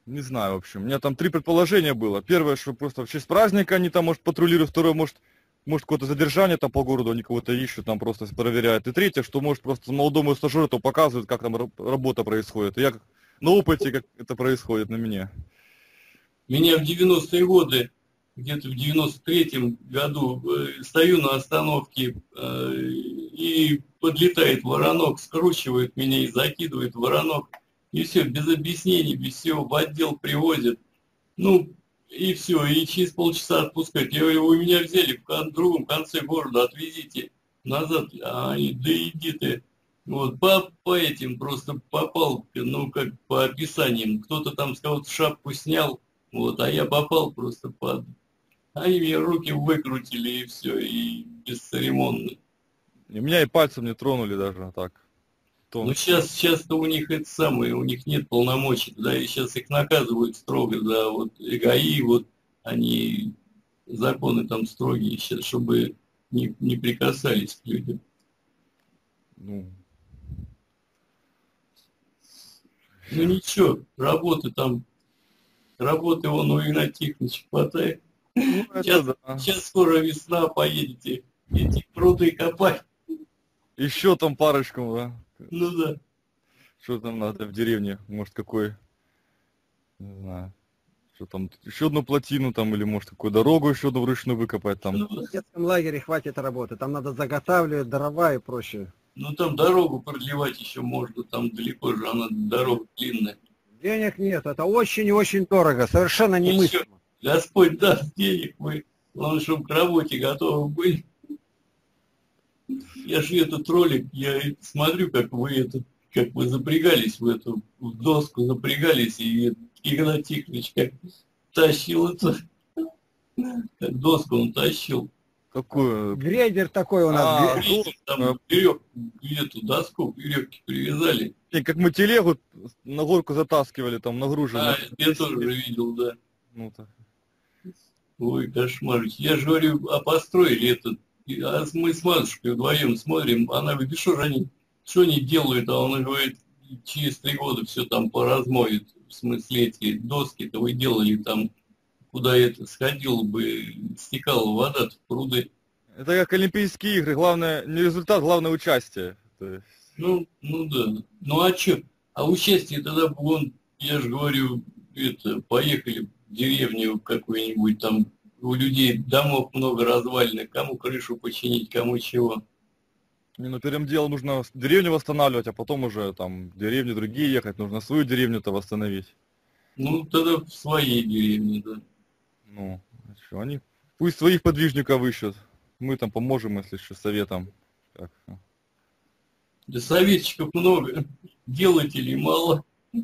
Не знаю, в общем. У меня там 3 предположения было. Первое, что просто в честь праздника они там, может, патрулируют. Второе, может какое-то задержание там по городу, они кого-то ищут, там просто проверяют. И третье, что, может, просто молодому стажеру то показывают, как там работа происходит. И я как на опыте, как это происходит на мне. Меня в 90-е годы, где-то в 93-м году, стою на остановке, и подлетает воронок, скручивает меня и закидывает в воронок. И все, без объяснений, без всего, в отдел привозят. Ну, и все, и через полчаса отпускать. Я говорю, вы меня взяли в другом конце города, отвезите назад. А они, да иди ты. Вот, по этим просто попал, ну, как по описаниям. Кто-то там с кого-то шапку снял, вот, а я попал просто под... Они мне руки выкрутили, и все, и бесцеремонно. И меня и пальцем не тронули даже так. Ну, сейчас-то у них это самое, у них нет полномочий, да, и сейчас их наказывают строго за вот ГАИ, вот они, законы там строгие сейчас, чтобы не прикасались к людям. Ну ничего, работы вон у Игната Тихоновича хватает. Сейчас скоро весна, поедете эти пруды копать. Еще там парочку, да? Ну да. Что там надо в деревне? Может, какой, не знаю, что там, еще одну плотину там, или может, какую дорогу еще одну вручную выкопать там. В детском лагере хватит работы, там надо заготавливать дрова и прочее. Ну там дорогу продлевать еще можно, там далеко же, она дорога длинная. Денег нет, это очень и очень дорого, совершенно немыслимо. Господь даст денег, мы, главное, чтобы к работе готовы были. Я же этот ролик, я смотрю, как вы запрягались в доску, запрягались, и Игнат Тихонович как тащил это, как доску он тащил. Какую? Грейдер такой у нас. Там эту доску, веревки привязали. И как мы телегу на горку затаскивали, там нагружено. Я тоже видел, да. Ну, так. Ой, кошмар. Я же говорю, построили этот. А мы с матушкой вдвоем смотрим, она говорит, что они делают, а он говорит, через 3 года все там поразмоет, в смысле эти доски-то вы делали там, куда это сходило бы, стекала вода в пруды. Это как Олимпийские игры, главное не результат, главное участие. Ну да, ну а что, а участие тогда бы я же говорю, поехали в деревню какую-нибудь там, у людей домов много развалин, кому крышу починить, кому чего. Ну, первым делом нужно деревню восстанавливать, а потом уже там деревни другие ехать, нужно свою деревню-то восстановить. Ну, тогда в своей деревне, да. Ну, а что, они пусть своих подвижников ищут, мы там поможем, если что, советом. Так. Да советчиков много, делателей мало.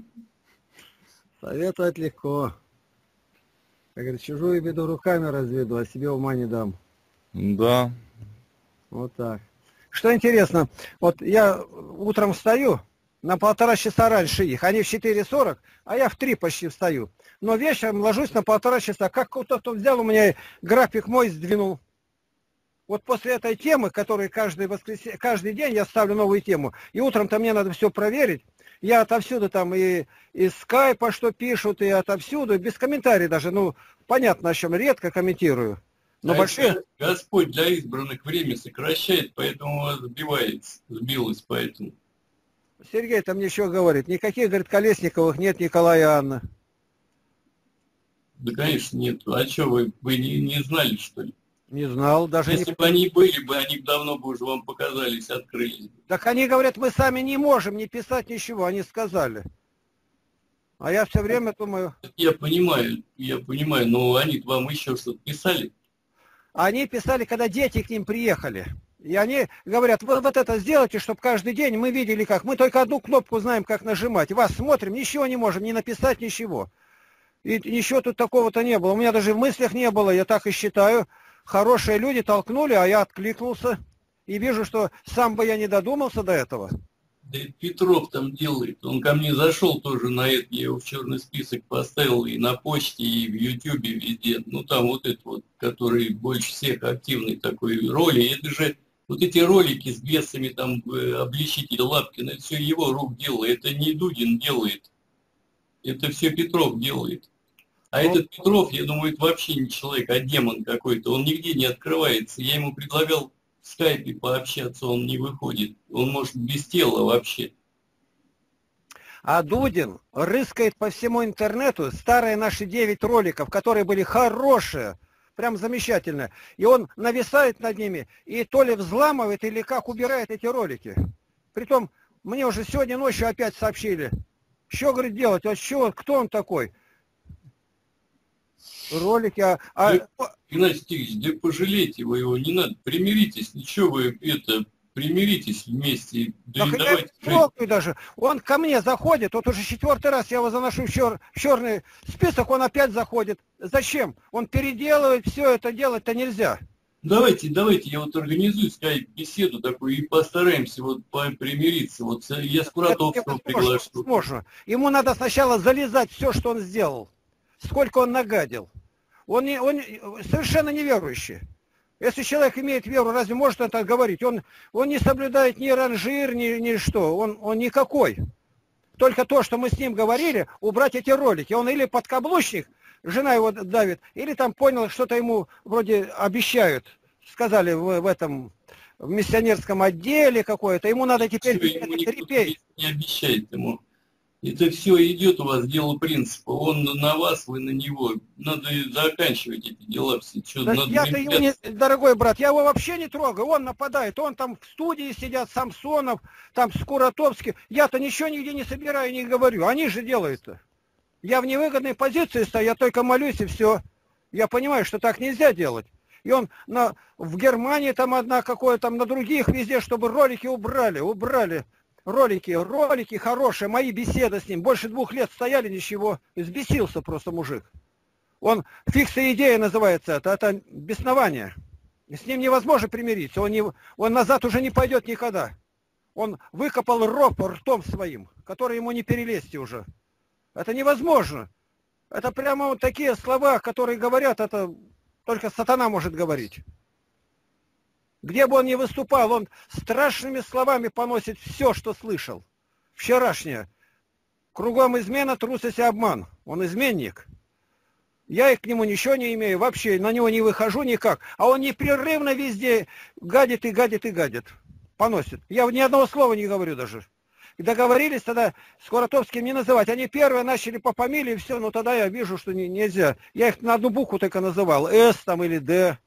Советовать легко. Как говорит, чужую беду руками разведу, а себе ума не дам. Да. Вот так. Что интересно, вот я утром встаю на 1,5 часа раньше их, они в 4:40, а я в 3 почти встаю. Но вечером ложусь на 1,5 часа, как кто-то взял у меня график мой сдвинул. Вот после этой темы, которую каждый день я ставлю новую тему, и утром-то мне надо все проверить, я отовсюду там и из скайпа что пишут, и отовсюду, без комментариев даже, ну, понятно, о чем, редко комментирую. Но большие... Господь для избранных время сокращает, поэтому вас сбилось, поэтому. Сергей там мне еще говорит, никаких, говорит, Колесниковых нет, Николая и Анны. Да, конечно, нет. А что, вы не знали, что ли? Не знал, даже если бы они были бы, они давно бы уже вам показались, открылись. Так они говорят, мы сами не можем не писать ничего, они сказали. А я все время думаю... Я понимаю, но они вам еще что-то писали? Они писали, когда дети к ним приехали. И они говорят, вы вот это сделайте, чтобы каждый день мы видели как. Мы только одну кнопку знаем, как нажимать. Вас смотрим, ничего не можем, не написать ничего. И ничего тут такого-то не было. У меня даже в мыслях не было, я так и считаю. Хорошие люди толкнули, а я откликнулся. И вижу, что сам бы я не додумался до этого. Да и Петров там делает. Он ко мне зашел тоже на это. Я его в черный список поставил и на почте, и в Ютубе, везде. Ну там вот этот вот, который больше всех активный такой роли. Это же вот эти ролики с бесами, там, обличитель Лапкина, это все его рук дело. Это не Дудин делает. Это все Петров делает. А Ну, этот Петров, я думаю, это вообще не человек, а демон какой-то. Он нигде не открывается. Я ему предлагал в скайпе пообщаться, он не выходит. Он может без тела вообще. а Дудин рыскает по всему интернету старые наши 9 роликов, которые были хорошие, прям замечательные. И он нависает над ними и то ли взламывает, или как убирает эти ролики. Притом, мне уже сегодня ночью опять сообщили. Что, говорит, делать? А что, кто он такой? Ролики, Игнатий Тихонович, да пожалейте вы его, не надо, примиритесь, ничего вы примиритесь вместе, да так и я давайте не жить. трогаю даже. Он ко мне заходит, вот уже 4-й раз я его заношу в черный список, он опять заходит. Зачем? Он переделывает, все это делать-то нельзя. Давайте, я вот организую скайп-беседу такую и постараемся вот примириться. Вот я Скуратовского приглашу. Можно. Ему надо сначала залезать все, что он сделал. Сколько он нагадил. Он совершенно неверующий. Если человек имеет веру, разве может он так говорить? Он не соблюдает ни ранжир, ни что. Он никакой. Только то, что мы с ним говорили, убрать эти ролики. Он или подкаблучник, жена его давит, или там понял, что-то ему вроде обещают. Сказали в миссионерском отделе какое-то. Ему надо теперь терпеть. Не обещает ему. Это все идет у вас дело принципа. Он на вас, вы на него. Надо заканчивать эти дела все. Да я-то его не, дорогой брат, я его вообще не трогаю. Он нападает. Он там в студии сидят, Самсонов, там Скуратовский. Я-то ничего нигде не собираю, не говорю. Они же делают-то. Я в невыгодной позиции стою, я только молюсь и все. Я понимаю, что так нельзя делать. И он в Германии там одна какое, там на других везде, чтобы ролики убрали. Ролики хорошие, мои беседы с ним. Больше 2 лет стояли, ничего. Взбесился просто мужик. Он фикция идея называется это беснование. С ним невозможно примириться. Он назад уже не пойдет никогда. Он выкопал ров ртом своим, который ему не перелезть уже. Это невозможно. Это прямо вот такие слова, которые говорят, это только сатана может говорить. Где бы он ни выступал, он страшными словами поносит все, что слышал. Вчерашнее. Кругом измена, трусость и обман. Он изменник. Я и к нему ничего не имею, вообще на него не выхожу никак. А он непрерывно везде гадит и гадит и гадит. Поносит. Я ни одного слова не говорю даже. И договорились тогда Скуратовским не называть. Они первые начали по фамилии, все, но тогда я вижу, что нельзя. Я их на одну букву только называл. С там или Д.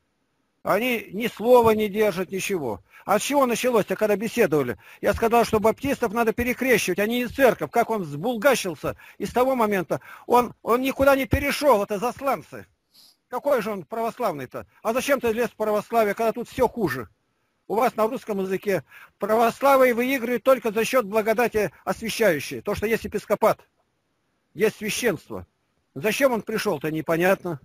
Они ни слова не держат, ничего. А с чего началось-то, когда беседовали? Я сказал, что баптистов надо перекрещивать, они не церковь. Как он сбулгащился. И с того момента он никуда не перешел, это засланцы. Какой же он православный-то? А зачем ты лез в православие, когда тут все хуже? У вас на русском языке православие выигрывает только за счет благодати освящающей. То, что есть епископат, есть священство. Зачем он пришел-то, непонятно.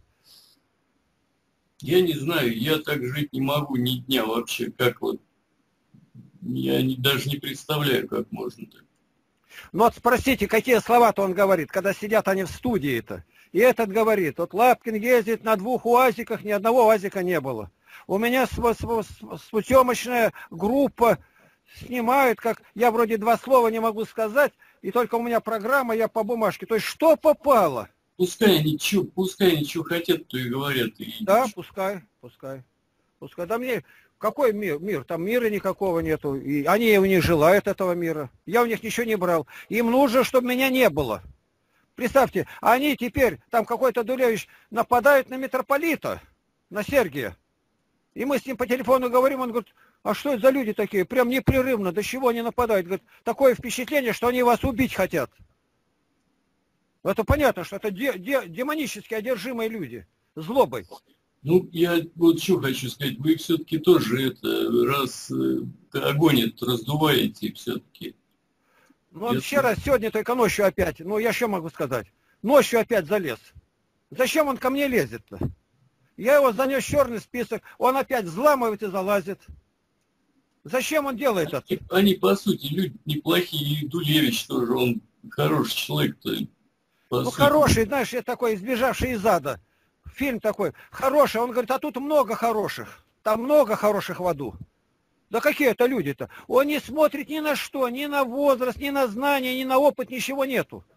Я не знаю, я так жить не могу ни дня вообще, как вот, я даже не представляю, как можно так. Ну вот спросите, какие слова-то он говорит, когда сидят они в студии-то. И этот говорит, вот Лапкин ездит на 2 УАЗиках, ни одного УАЗика не было. У меня съемочная группа снимают, как я вроде 2 слова не могу сказать, и только у меня программа, я по бумажке. То есть что попало? Пускай они что хотят, то и говорят. Да, пускай. Да мне, какой мир? Там мира никакого нету. И они у них желают этого мира. Я у них ничего не брал. Им нужно, чтобы меня не было. Представьте, они теперь, там какой-то Дулевич нападают на митрополита, на Сергия. И мы с ним по телефону говорим, он говорит, а что это за люди такие? Прям непрерывно, до чего они нападают? Говорит, такое впечатление, что они вас убить хотят. Это понятно, что это демонически одержимые люди, злобой. Ну, я вот что хочу сказать, вы все-таки тоже огонь этот раздуваете все-таки. Ну, он вчера, сегодня только ночью опять, ну, я что могу сказать? Ночью опять залез. Зачем он ко мне лезет-то? Я его занес в черный список, он опять взламывает и залазит. Зачем он делает это? Они, по сути, люди неплохие, и Дулевич тоже, он хороший человек-то. Ну, хороший, знаешь, я такой, избежавший из ада. Фильм такой, хороший. Он говорит, а тут много хороших. Там много хороших в аду. Да какие это люди-то? Он не смотрит ни на что, ни на возраст, ни на знания, ни на опыт, ничего нету.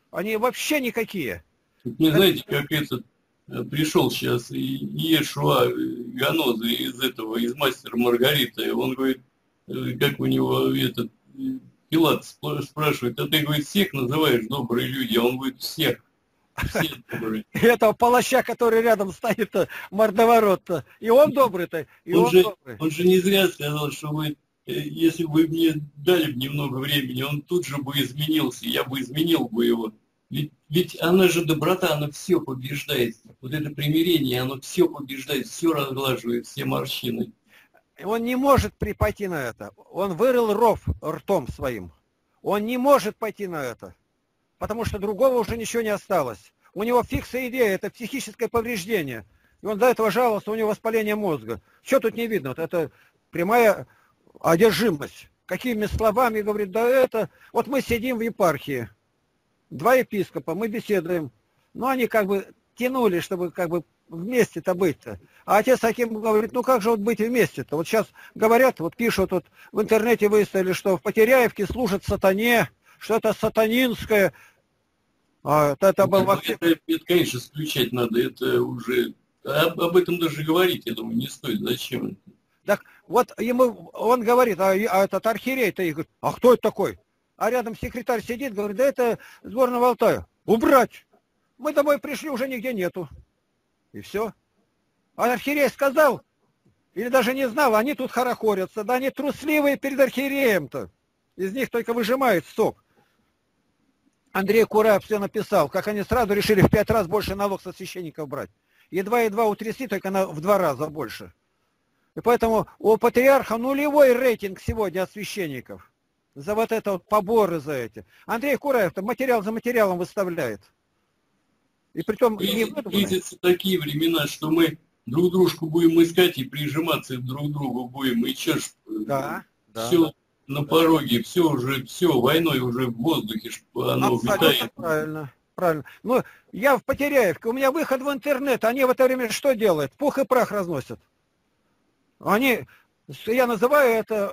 Они вообще никакие. Не знаете, как этот пришел сейчас Иешуа Ганоза из «Мастера Маргариты». Он говорит, как у него этот Пилат спрашивает, а ты, говорит, всех называешь добрые люди? А он говорит, всех. Все добрые. Этого палача, который рядом стоит, мордоворот-то. И он добрый-то, и он добрый. Он же не зря сказал, что вы, если бы мне дали немного времени, он тут же бы изменился, я бы изменил бы его. Ведь она же доброта, она все побеждает. Вот это примирение, оно все побеждает, все разглаживает, все морщины. Он не может пойти на это. Он вырыл ров ртом своим. Он не может пойти на это. Потому что другого уже ничего не осталось. У него фиксная идея, это психическое повреждение. И он до этого жаловался, у него воспаление мозга. Что тут не видно? Вот это прямая одержимость. Какими словами говорит, да это... Вот мы сидим в епархии. 2 епископа, мы беседуем. Но они как бы тянули, чтобы как бы вместе-то быть-то. А отец Аким говорит, ну как же вот быть вместе-то? Вот сейчас говорят, вот пишут, вот в интернете выставили, что в Потеряевке служат сатане, что это сатанинское. А это был это, конечно, исключать надо, это уже... Об этом даже говорить, я думаю, не стоит. Зачем это? Так вот ему, он говорит, а этот архиерей-то, и говорит, а кто это такой? А рядом секретарь сидит, говорит, да это с Горного Алтая. Убрать! Мы домой пришли, уже нигде нету. И все. А архиерей сказал, или даже не знал, они тут хорохорятся. Да они трусливые перед архиереем-то. Из них только выжимает сок. Андрей Кураев все написал, как они сразу решили в 5 раз больше налог со священников брать. Едва-едва утрясли, только в 2 раза больше. И поэтому у патриарха нулевой рейтинг сегодня от священников. За вот это вот поборы за эти. Андрей Кураев-то материал за материалом выставляет. И притом близятся такие времена, что мы друг дружку будем искать и прижиматься друг к другу будем. И что ж, да, все на пороге, все уже, все, войной уже в воздухе, оно витает. Правильно, правильно. Ну, я в Потеряевке, у меня выход в интернет, они в это время что делают? Пух и прах разносят. Они, я называю это,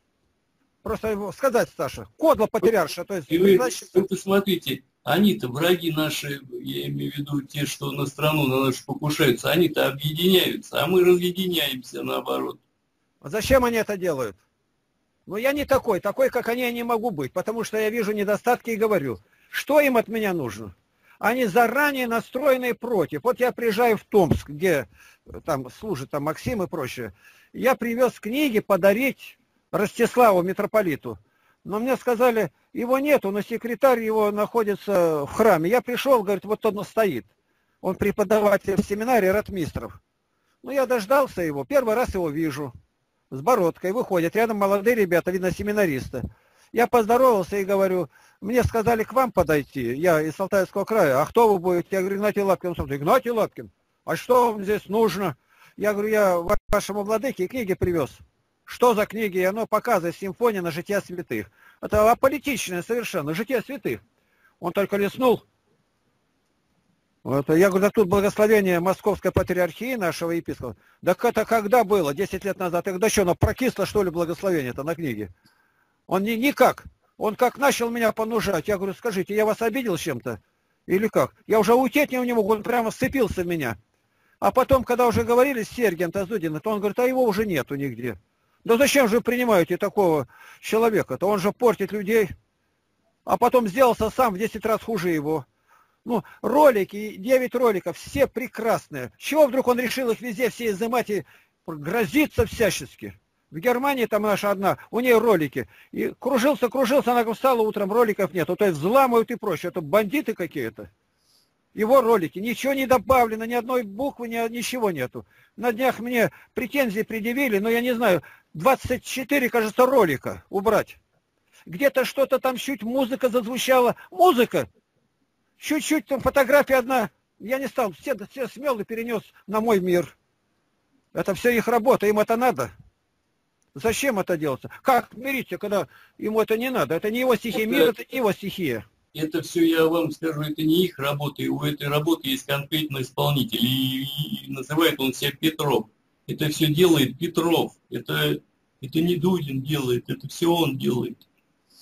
просто сказать, Саша, кодло патриарша. То есть, и вы посмотрите, они-то враги наши, я имею в виду те, что на страну на нашу покушаются, они-то объединяются, а мы разъединяемся наоборот. А зачем они это делают? Ну, я не такой, как они, я не могу быть, потому что я вижу недостатки и говорю, что им от меня нужно? Они заранее настроены против. Вот я приезжаю в Томск, где там служит там Максим и прочее. Я привез книги подарить Ростиславу, митрополиту. Но мне сказали, его нету, но секретарь его находится в храме. Я пришел, говорит, вот он стоит. Он преподаватель в семинаре ротмистров. Ну, я дождался его, 1 раз его вижу. С бородкой выходят, рядом молодые ребята, видно, семинаристы. Я поздоровался и говорю, мне сказали к вам подойти, я из Алтайского края, а кто вы будете? Я говорю, Игнатий Лапкин. Он говорит, Игнатий Лапкин, а что вам здесь нужно? Я говорю, я вашему владыке книги привез. Что за книги? И оно показывает симфония на жития святых. Это аполитичное совершенно, житие святых. Он только листнул. Вот, я говорю, да тут благословение Московской патриархии нашего епископа. Да это когда было? 10 лет назад. Я говорю, да что, оно прокисло, что ли, благословение-то на книге? Он никак. Он как начал меня понужать. Я говорю, скажите, я вас обидел чем-то? Или как? Я уже уйти от него не могу, он прямо вцепился в меня. А потом, когда уже говорили с Сергием Тазудиным, то он говорит, а его уже нету нигде. Да зачем же вы принимаете такого человека-то? Он же портит людей. А потом сделался сам в 10 раз хуже его. Ну, ролики, 9 роликов, все прекрасные. Чего вдруг он решил их везде все изымать и грозиться всячески? В Германии там наша одна, у нее ролики. И кружился, она встала утром, роликов нет. То есть взламывают и прочее. Это бандиты какие-то. Его ролики, ничего не добавлено, ни одной буквы, ничего нету. На днях мне претензии предъявили, но я не знаю, 24, кажется, ролика убрать. Где-то что-то там чуть музыка зазвучала. Музыка! Чуть-чуть там фотография одна. Я не стал, все смел и перенес на мой мир. Это все их работа, им это надо. Зачем это делается? Как мириться, когда ему это не надо? Это не его стихия, мир это не его стихия. Это все, я вам скажу, это не их работа, и у этой работы есть конкретный исполнитель, и называет он себя Петров. Это все делает Петров, это не Дудин делает, это все он делает.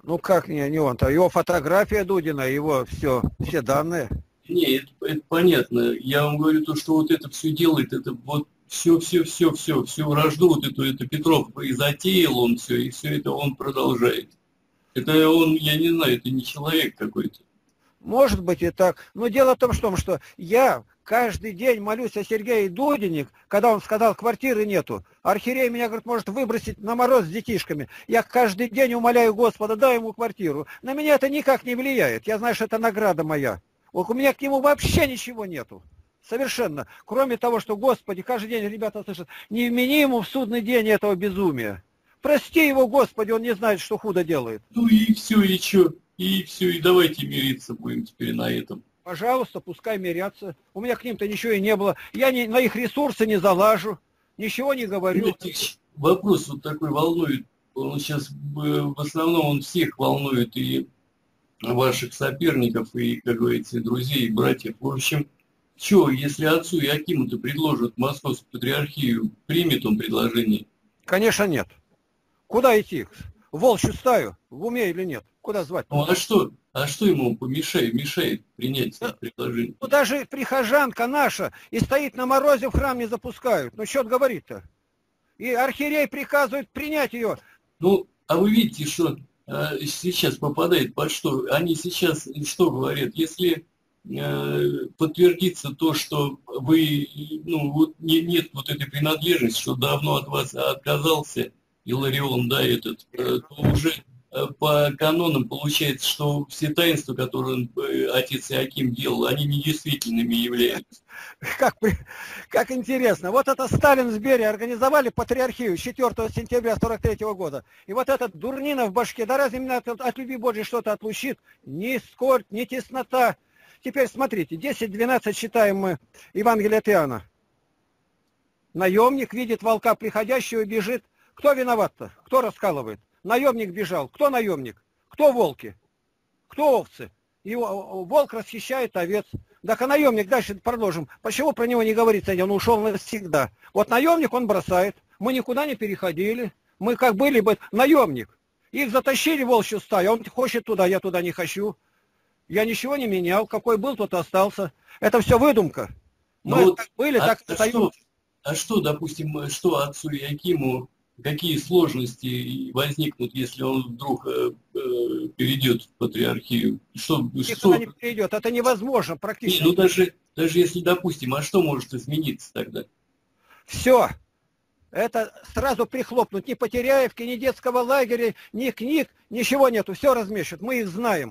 Ну как не он-то? Его фотография Дудина, его все данные. Не, это понятно. Я вам говорю то, что вот это все делает, это вот всю вражду вот эту, это Петров и затеял он все, и все это он продолжает. Это он, я не знаю, это не человек какой-то. Может быть и так. Но дело в том, что я каждый день молюсь о Сергее Дудине, когда он сказал, квартиры нету. Архиерей меня, говорит, может выбросить на мороз с детишками. Я каждый день умоляю Господа, дай ему квартиру. На меня это никак не влияет. Я знаю, что это награда моя. Вот у меня к нему вообще ничего нету. Совершенно. Кроме того, что, Господи, каждый день ребята слышат, не вмени ему в судный день этого безумия. Прости его, Господи, он не знает, что худо делает. Ну и все, и что? И все, и давайте мириться будем теперь на этом. Пожалуйста, пускай мирятся. У меня к ним-то ничего и не было. Я на их ресурсы не залажу, ничего не говорю. Вопрос вот такой волнует. Он сейчас, в основном, он всех волнует, и ваших соперников, и, как говорится, и друзей, и братьев. В общем, что, если отцу Иоакиму-то предложат Московскую патриархию, примет он предложение? Конечно, нет. Куда идти? В волчью стаю? В уме или нет? Куда звать? Ну, а что ему мешает принять предложение? Ну, даже прихожанка наша и стоит на морозе, в храм не запускают. Ну, что говорит-то? И архиерей приказывает принять ее. Ну, а вы видите, что сейчас попадает под что? Они сейчас что говорят? Если подтвердится то, что вы, ну, вот нет вот этой принадлежности, что давно от вас отказался Иларион, да, то уже по канонам получается, что все таинства, которые отец Иоаким делал, они недействительными являются. Как интересно. Вот это Сталин с Берией организовали патриархию 4 сентября 43 года. И вот этот дурнина в башке, да разве меня от любви Божьей что-то отлучит? Ни скорбь, ни теснота. Теперь смотрите, 10-12 читаем мы Евангелие от Иоанна. Наемник видит волка приходящего и бежит. Кто виноват-то? Кто раскалывает? Наемник бежал. Кто наемник? Кто волки? Кто овцы? И волк расхищает овец. Так а наемник, дальше продолжим. Почему про него не говорится? Он ушел навсегда. Вот наемник он бросает. Мы никуда не переходили. Мы как были бы наемник. Их затащили в волчью стаю. Он хочет туда, я туда не хочу. Я ничего не менял. Какой был, тот остался. Это все выдумка. Мы вот, так были, так остаемся. А что, допустим, что отцу Иоакиму, какие сложности возникнут, если он вдруг перейдет в патриархию? Никуда не перейдет. Это невозможно практически. Ну даже если, допустим, а что может измениться тогда? Все. Это сразу прихлопнуть. Ни Потеряевки, ни детского лагеря, ни книг, ничего нету. Все размещут. Мы их знаем.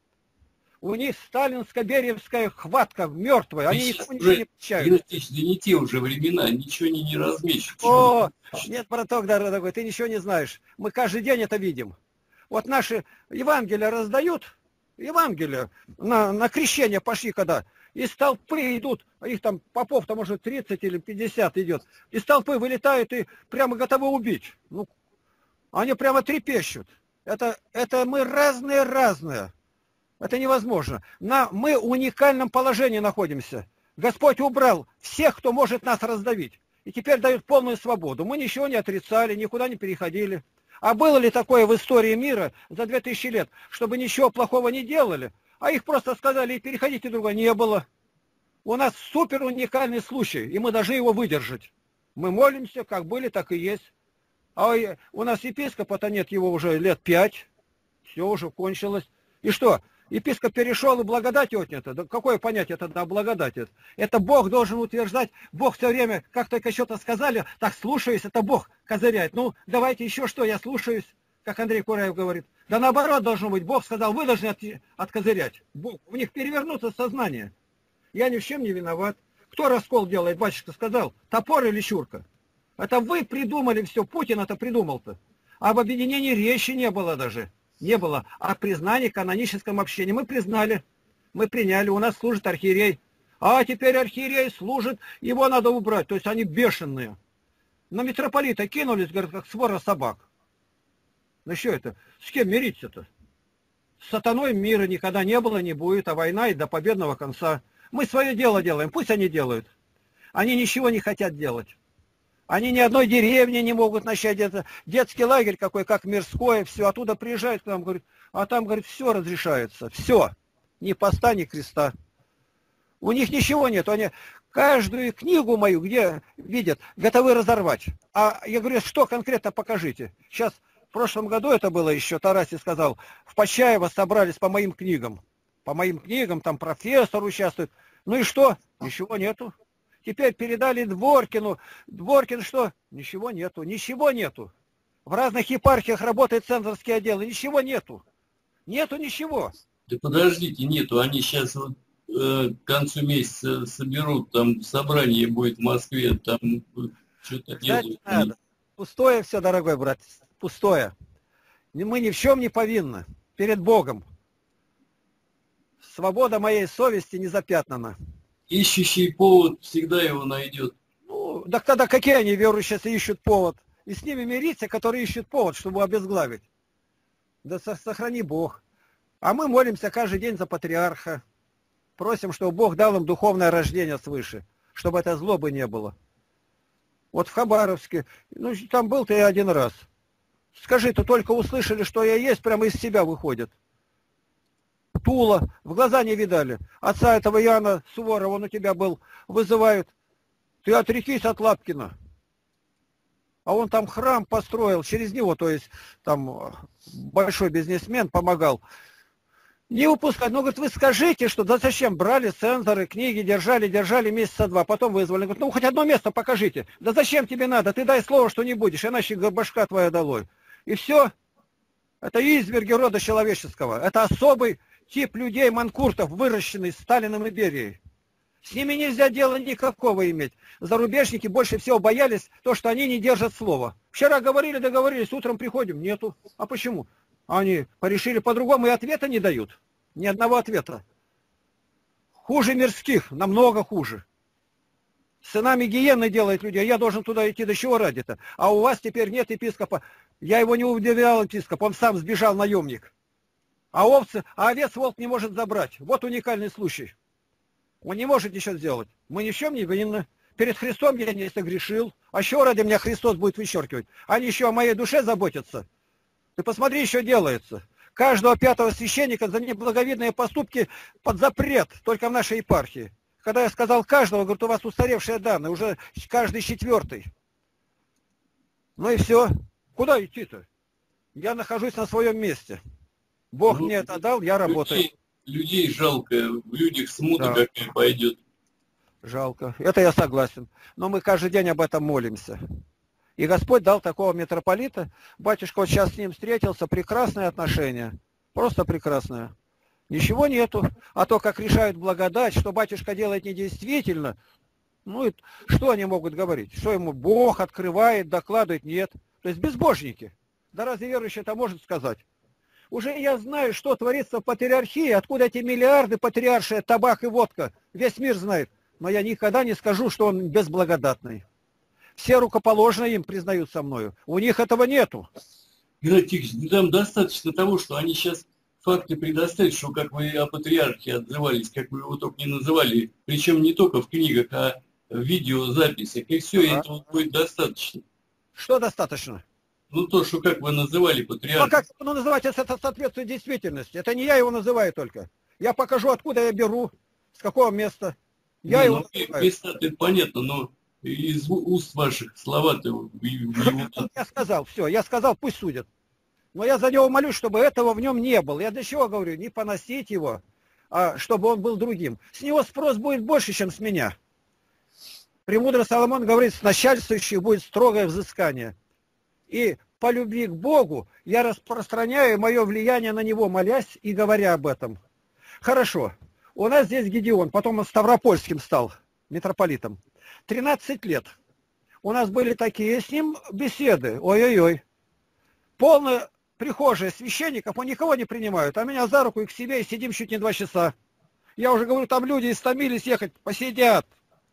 У них сталинско-бериевская хватка мертвая. Они никому ничего не прощают. Да не те уже времена, ничего не размещут. О, нет, браток дорогой, ты ничего не знаешь. Мы каждый день это видим. Вот наши Евангелия раздают, Евангелия на крещение пошли когда. Из толпы идут, их там попов-то может 30 или 50 идет. Из толпы вылетают и прямо готовы убить. Ну, они прямо трепещут. Это мы разные. Это невозможно. Мы в уникальном положении находимся. Господь убрал всех, кто может нас раздавить. И теперь дают полную свободу. Мы ничего не отрицали, никуда не переходили. А было ли такое в истории мира за 2000 лет, чтобы ничего плохого не делали, а их просто сказали, переходите другое? Не было. У нас супер уникальный случай, и мы должны его выдержать. Мы молимся, как были, так и есть. А у нас епископа-то нет, его уже лет 5. Все уже кончилось. И что? Епископ перешел и благодать отнята. Да какое понятие тогда благодать? Это Бог должен утверждать. Бог все время, как только что-то сказали, так слушаюсь, это Бог козыряет. Ну, давайте еще что, я слушаюсь, как Андрей Кураев говорит. Да наоборот должно быть. Бог сказал, вы должны откозырять. Бог, у них перевернуться сознание. Я ни в чем не виноват. Кто раскол делает, батюшка сказал? Топор или чурка? Это вы придумали все, Путин это придумал-то. Об объединении речи не было даже. Не было. О признании каноническом общении. Мы признали, мы приняли, у нас служит архиерей. А теперь архиерей служит, его надо убрать. То есть они бешеные. На митрополита кинулись, говорят, как свора собак. Ну что это? С кем мириться-то? С сатаной мира никогда не было, не будет, а война и до победного конца. Мы свое дело делаем, пусть они делают. Они ничего не хотят делать. Они ни одной деревни не могут начать. Это детский лагерь какой, как Мирское, все. Оттуда приезжают к нам, говорят, а там, говорит, все разрешается. Все. Ни поста, ни креста. У них ничего нет. Они каждую книгу мою, где видят, готовы разорвать. А я говорю, что конкретно покажите. Сейчас, в прошлом году это было еще, Тараси сказал, в Почаево собрались по моим книгам. По моим книгам, там профессор участвует. Ну и что? Ничего нету. Теперь передали Дворкину. Дворкин что? Ничего нету. Ничего нету. В разных епархиях работает цензорский отдел, и ничего нету. Нету ничего. Да подождите, нету. Они сейчас вот, к концу месяца соберут, там собрание будет в Москве, там что-то делают. Надо. Пустое все, дорогой брат. Пустое. Мы ни в чем не повинны перед Богом. Свобода моей совести не запятнана. Ищущий повод всегда его найдет. Ну, так тогда какие они верующие, если ищут повод? И с ними мириться, которые ищут повод, чтобы обезглавить. Да сохрани Бог. А мы молимся каждый день за патриарха. Просим, чтобы Бог дал им духовное рождение свыше, чтобы этой злобы не было. Вот в Хабаровске, ну там был ты один раз. Скажи, то только услышали, что я есть, прямо из себя выходит. Тула, в глаза не видали. Отца этого Иоанна Суворова, он у тебя был, вызывают. Ты отрекись от Лапкина. А он там храм построил через него, то есть там большой бизнесмен помогал. Не упускать. Ну, говорит, вы скажите, что да зачем брали цензоры, книги держали месяца два, потом вызвали. Говорит, ну хоть одно место покажите. Да зачем тебе надо? Ты дай слово, что не будешь, иначе башка твоя долой. И все. Это изверги рода человеческого. Это особый тип людей, манкуртов, выращенный Сталином и Берией. С ними нельзя дела никакого иметь. Зарубежники больше всего боялись то, что они не держат слова. Вчера говорили, договорились, утром приходим, нету. А почему? Они порешили по-другому и ответа не дают. Ни одного ответа. Хуже мирских, намного хуже. Сынами гиены делают людей, я должен туда идти, до чего ради-то? А у вас теперь нет епископа. Я его не удивлял, епископ, он сам сбежал, наемник. А овец волк не может забрать. Вот уникальный случай. Он не может ничего сделать. Мы ни в чем не виновны. Перед Христом я не согрешил. А еще ради меня Христос будет вычеркивать. Они еще о моей душе заботятся. Ты посмотри, что делается. Каждого пятого священника за неблаговидные поступки под запрет, только в нашей епархии. Когда я сказал каждого, говорит, у вас устаревшие данные, уже каждый четвертый. Ну и все. Куда идти-то? Я нахожусь на своем месте. Бог мне это дал, я работаю. Людей жалко, в людях смута какая пойдет. Жалко. Это я согласен. Но мы каждый день об этом молимся. И Господь дал такого митрополита. Батюшка вот сейчас с ним встретился. Прекрасные отношения. Просто прекрасные. Ничего нету. А то, как решают благодать, что батюшка делает недействительно, ну и что они могут говорить? Что ему Бог открывает, докладывает? Нет. То есть безбожники. Да разве верующий это может сказать? Уже я знаю, что творится в патриархии, откуда эти миллиарды патриаршие, табак и водка. Весь мир знает. Но я никогда не скажу, что он безблагодатный. Все рукоположные им признают со мною. У них этого нету. Геннадий Тихонович, там достаточно того, что они сейчас факты предоставят, что как вы о патриархе отзывались, как вы его только не называли, причем не только в книгах, а в видеозаписях. И все, этого будет достаточно. Что достаточно? Ну то, что как вы называли патриарха. А как его называть, если это соответствует действительности? Это не я его называю только. Я покажу, откуда я беру, с какого места. Я его называю. Места-то понятно, но из уст ваших слова-то... Я сказал, все, я сказал, пусть судят. Но я за него молюсь, чтобы этого в нем не было. Я для чего говорю? Не поносить его, а чтобы он был другим. С него спрос будет больше, чем с меня. Премудрый Соломон говорит, с начальствующих будет строгое взыскание. И по любви к Богу я распространяю мое влияние на него, молясь и говоря об этом. Хорошо. У нас здесь Гедеон, потом он Ставропольским стал, митрополитом. 13 лет. У нас были такие с ним беседы. Ой-ой-ой. Полная прихожая священников, он никого не принимают. А меня за руку и к себе, и сидим чуть не 2 часа. Я уже говорю, там люди истомились ехать, посидят.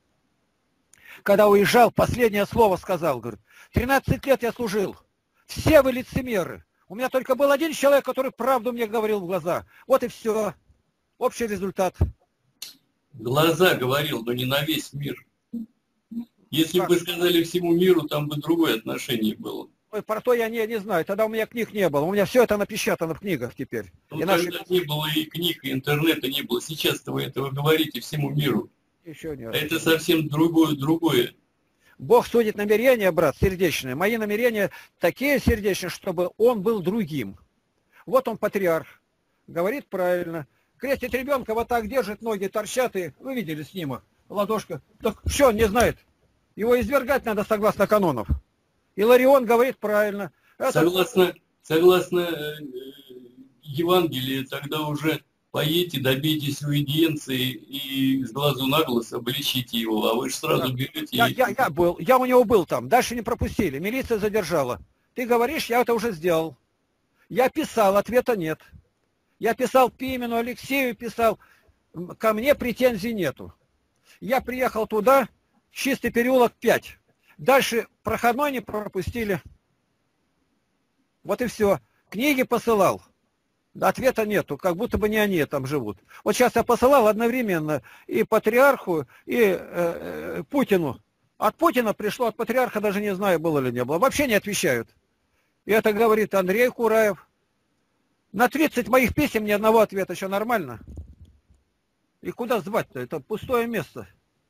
Когда уезжал, последнее слово сказал, говорит, 13 лет я служил. Все вы лицемеры. У меня только был один человек, который правду мне говорил в глаза. Вот и все. Общий результат. Глаза говорил, но не на весь мир. Если бы сказали всему миру, там бы другое отношение было. Ой, про то я не знаю. Тогда у меня книг не было. У меня все это напечатано в книгах теперь. Ну, И тогда не было и книг, и интернета не было. Сейчас-то вы этого говорите всему миру. Еще нет. А это совсем другое. Бог судит намерения, брат, сердечные. Мои намерения такие сердечные, чтобы он был другим. Вот он патриарх. Говорит правильно. Крестит ребенка, вот так держит, ноги торчат, и вы видели снимок, ладошка. Так все, он не знает. Его извергать надо согласно канонов. Иларион говорит правильно. Согласно Евангелию, тогда уже поедете, добейтесь аудиенции и с глазу на глаз обличите его, а вы же сразу берете... Я у него был там, дальше не пропустили, милиция задержала. Ты говоришь, я это уже сделал. Я писал, ответа нет. Я писал Пимену, Алексею писал, ко мне претензий нету. Я приехал туда, Чистый переулок 5. Дальше проходной не пропустили. Вот и все. Книги посылал. Ответа нету, как будто бы не они там живут. Вот сейчас я посылал одновременно и патриарху, и Путину. От Путина пришло, от патриарха даже не знаю, было или не было. Вообще не отвечают. И это говорит Андрей Кураев. На 30 моих писем ни одного ответа, еще нормально. И куда звать-то? Это пустое место.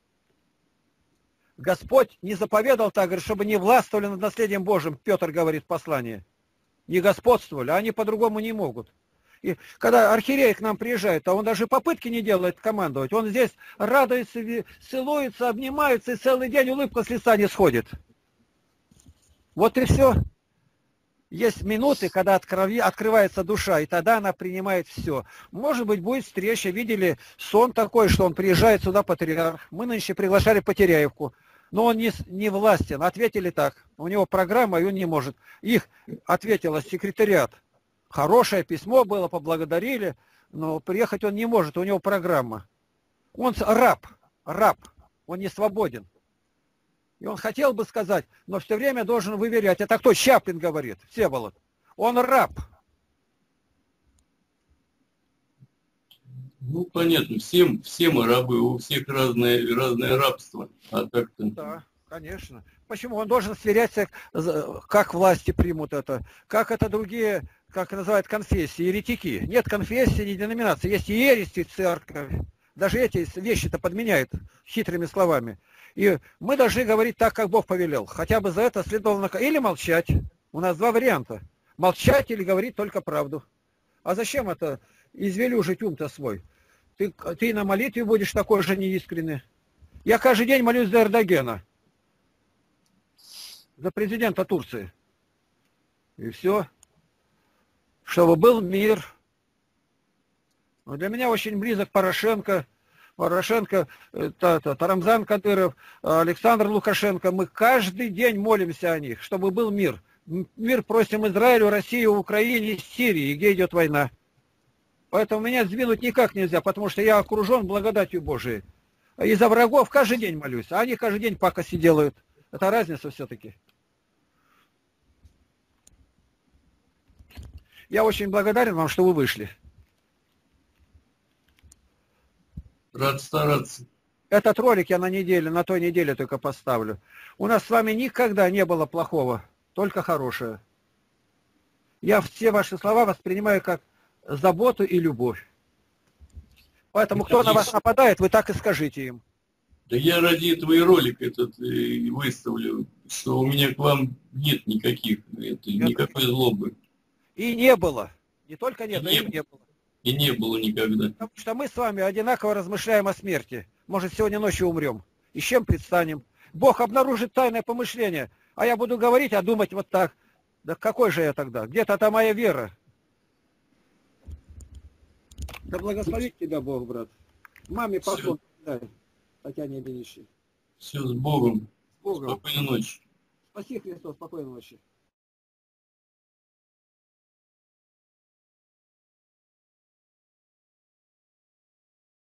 Господь не заповедал так, говорит, чтобы не властвовали над наследием Божьим, Петр говорит в послании. Не господствовали, а они по-другому не могут. И когда архиерей к нам приезжает, а он даже попытки не делает командовать, он здесь радуется, целуется, обнимается, и целый день улыбка с лица не сходит. Вот и все. Есть минуты, когда открывается душа, и тогда она принимает все. Может быть, будет встреча. Видели сон такой, что он приезжает сюда, патриарх. Мы нынче приглашали Потеряевку. Но он не властен. Ответили так. У него программа, и он не может. Их ответила секретариат. Хорошее письмо было, поблагодарили, но приехать он не может, у него программа. Он раб. Он не свободен. И он хотел бы сказать, но все время должен выверять. Это кто? Чаплин говорит, Всеволод. Он раб. Ну, понятно, все мы рабы, у всех разное рабство. А так-то... Да, конечно. Почему? Он должен сверяться, как власти примут это, как это другие, как называют, конфессии, еретики. Нет конфессии, ни деноминации. Есть ересь и церковь. Даже эти вещи-то подменяют хитрыми словами. И мы должны говорить так, как Бог повелел. Хотя бы за это следовало или молчать. У нас два варианта. Молчать или говорить только правду. А зачем это извелюжить ум-то свой? Ты на молитве будешь такой же неискренний. Я каждый день молюсь за Эрдогена. За президента Турции. И все. Чтобы был мир. Но для меня очень близок Порошенко, Рамзан Кадыров, Александр Лукашенко. Мы каждый день молимся о них, чтобы был мир. Мир просим Израилю, Россию, Украине, Сирии, где идет война. Поэтому меня сдвинуть никак нельзя, потому что я окружен благодатью Божией. И за врагов каждый день молюсь, а они каждый день пакости делают. Это разница все-таки. Я очень благодарен вам, что вы вышли. Рад стараться. Этот ролик я на той неделе только поставлю. У нас с вами никогда не было плохого, только хорошее. Я все ваши слова воспринимаю как заботу и любовь. Поэтому кто на вас нападает, вы так и скажите им. Да я ради этого и ролик этот выставлю, что у меня к вам нет никаких, никакой злобы. И не было. Не только нет, но и не было. И не было никогда. Потому что мы с вами одинаково размышляем о смерти. Может, сегодня ночью умрем. И с чем предстанем? Бог обнаружит тайное помышление. А я буду говорить, а думать вот так. Да какой же я тогда? Где-то это моя вера. Да благословит тебя Бог, брат. Маме поклон дай, Татьяне Ильиничне. Все, с Богом. С Богом. Спокойной ночи. Спаси Христос, спокойной ночи.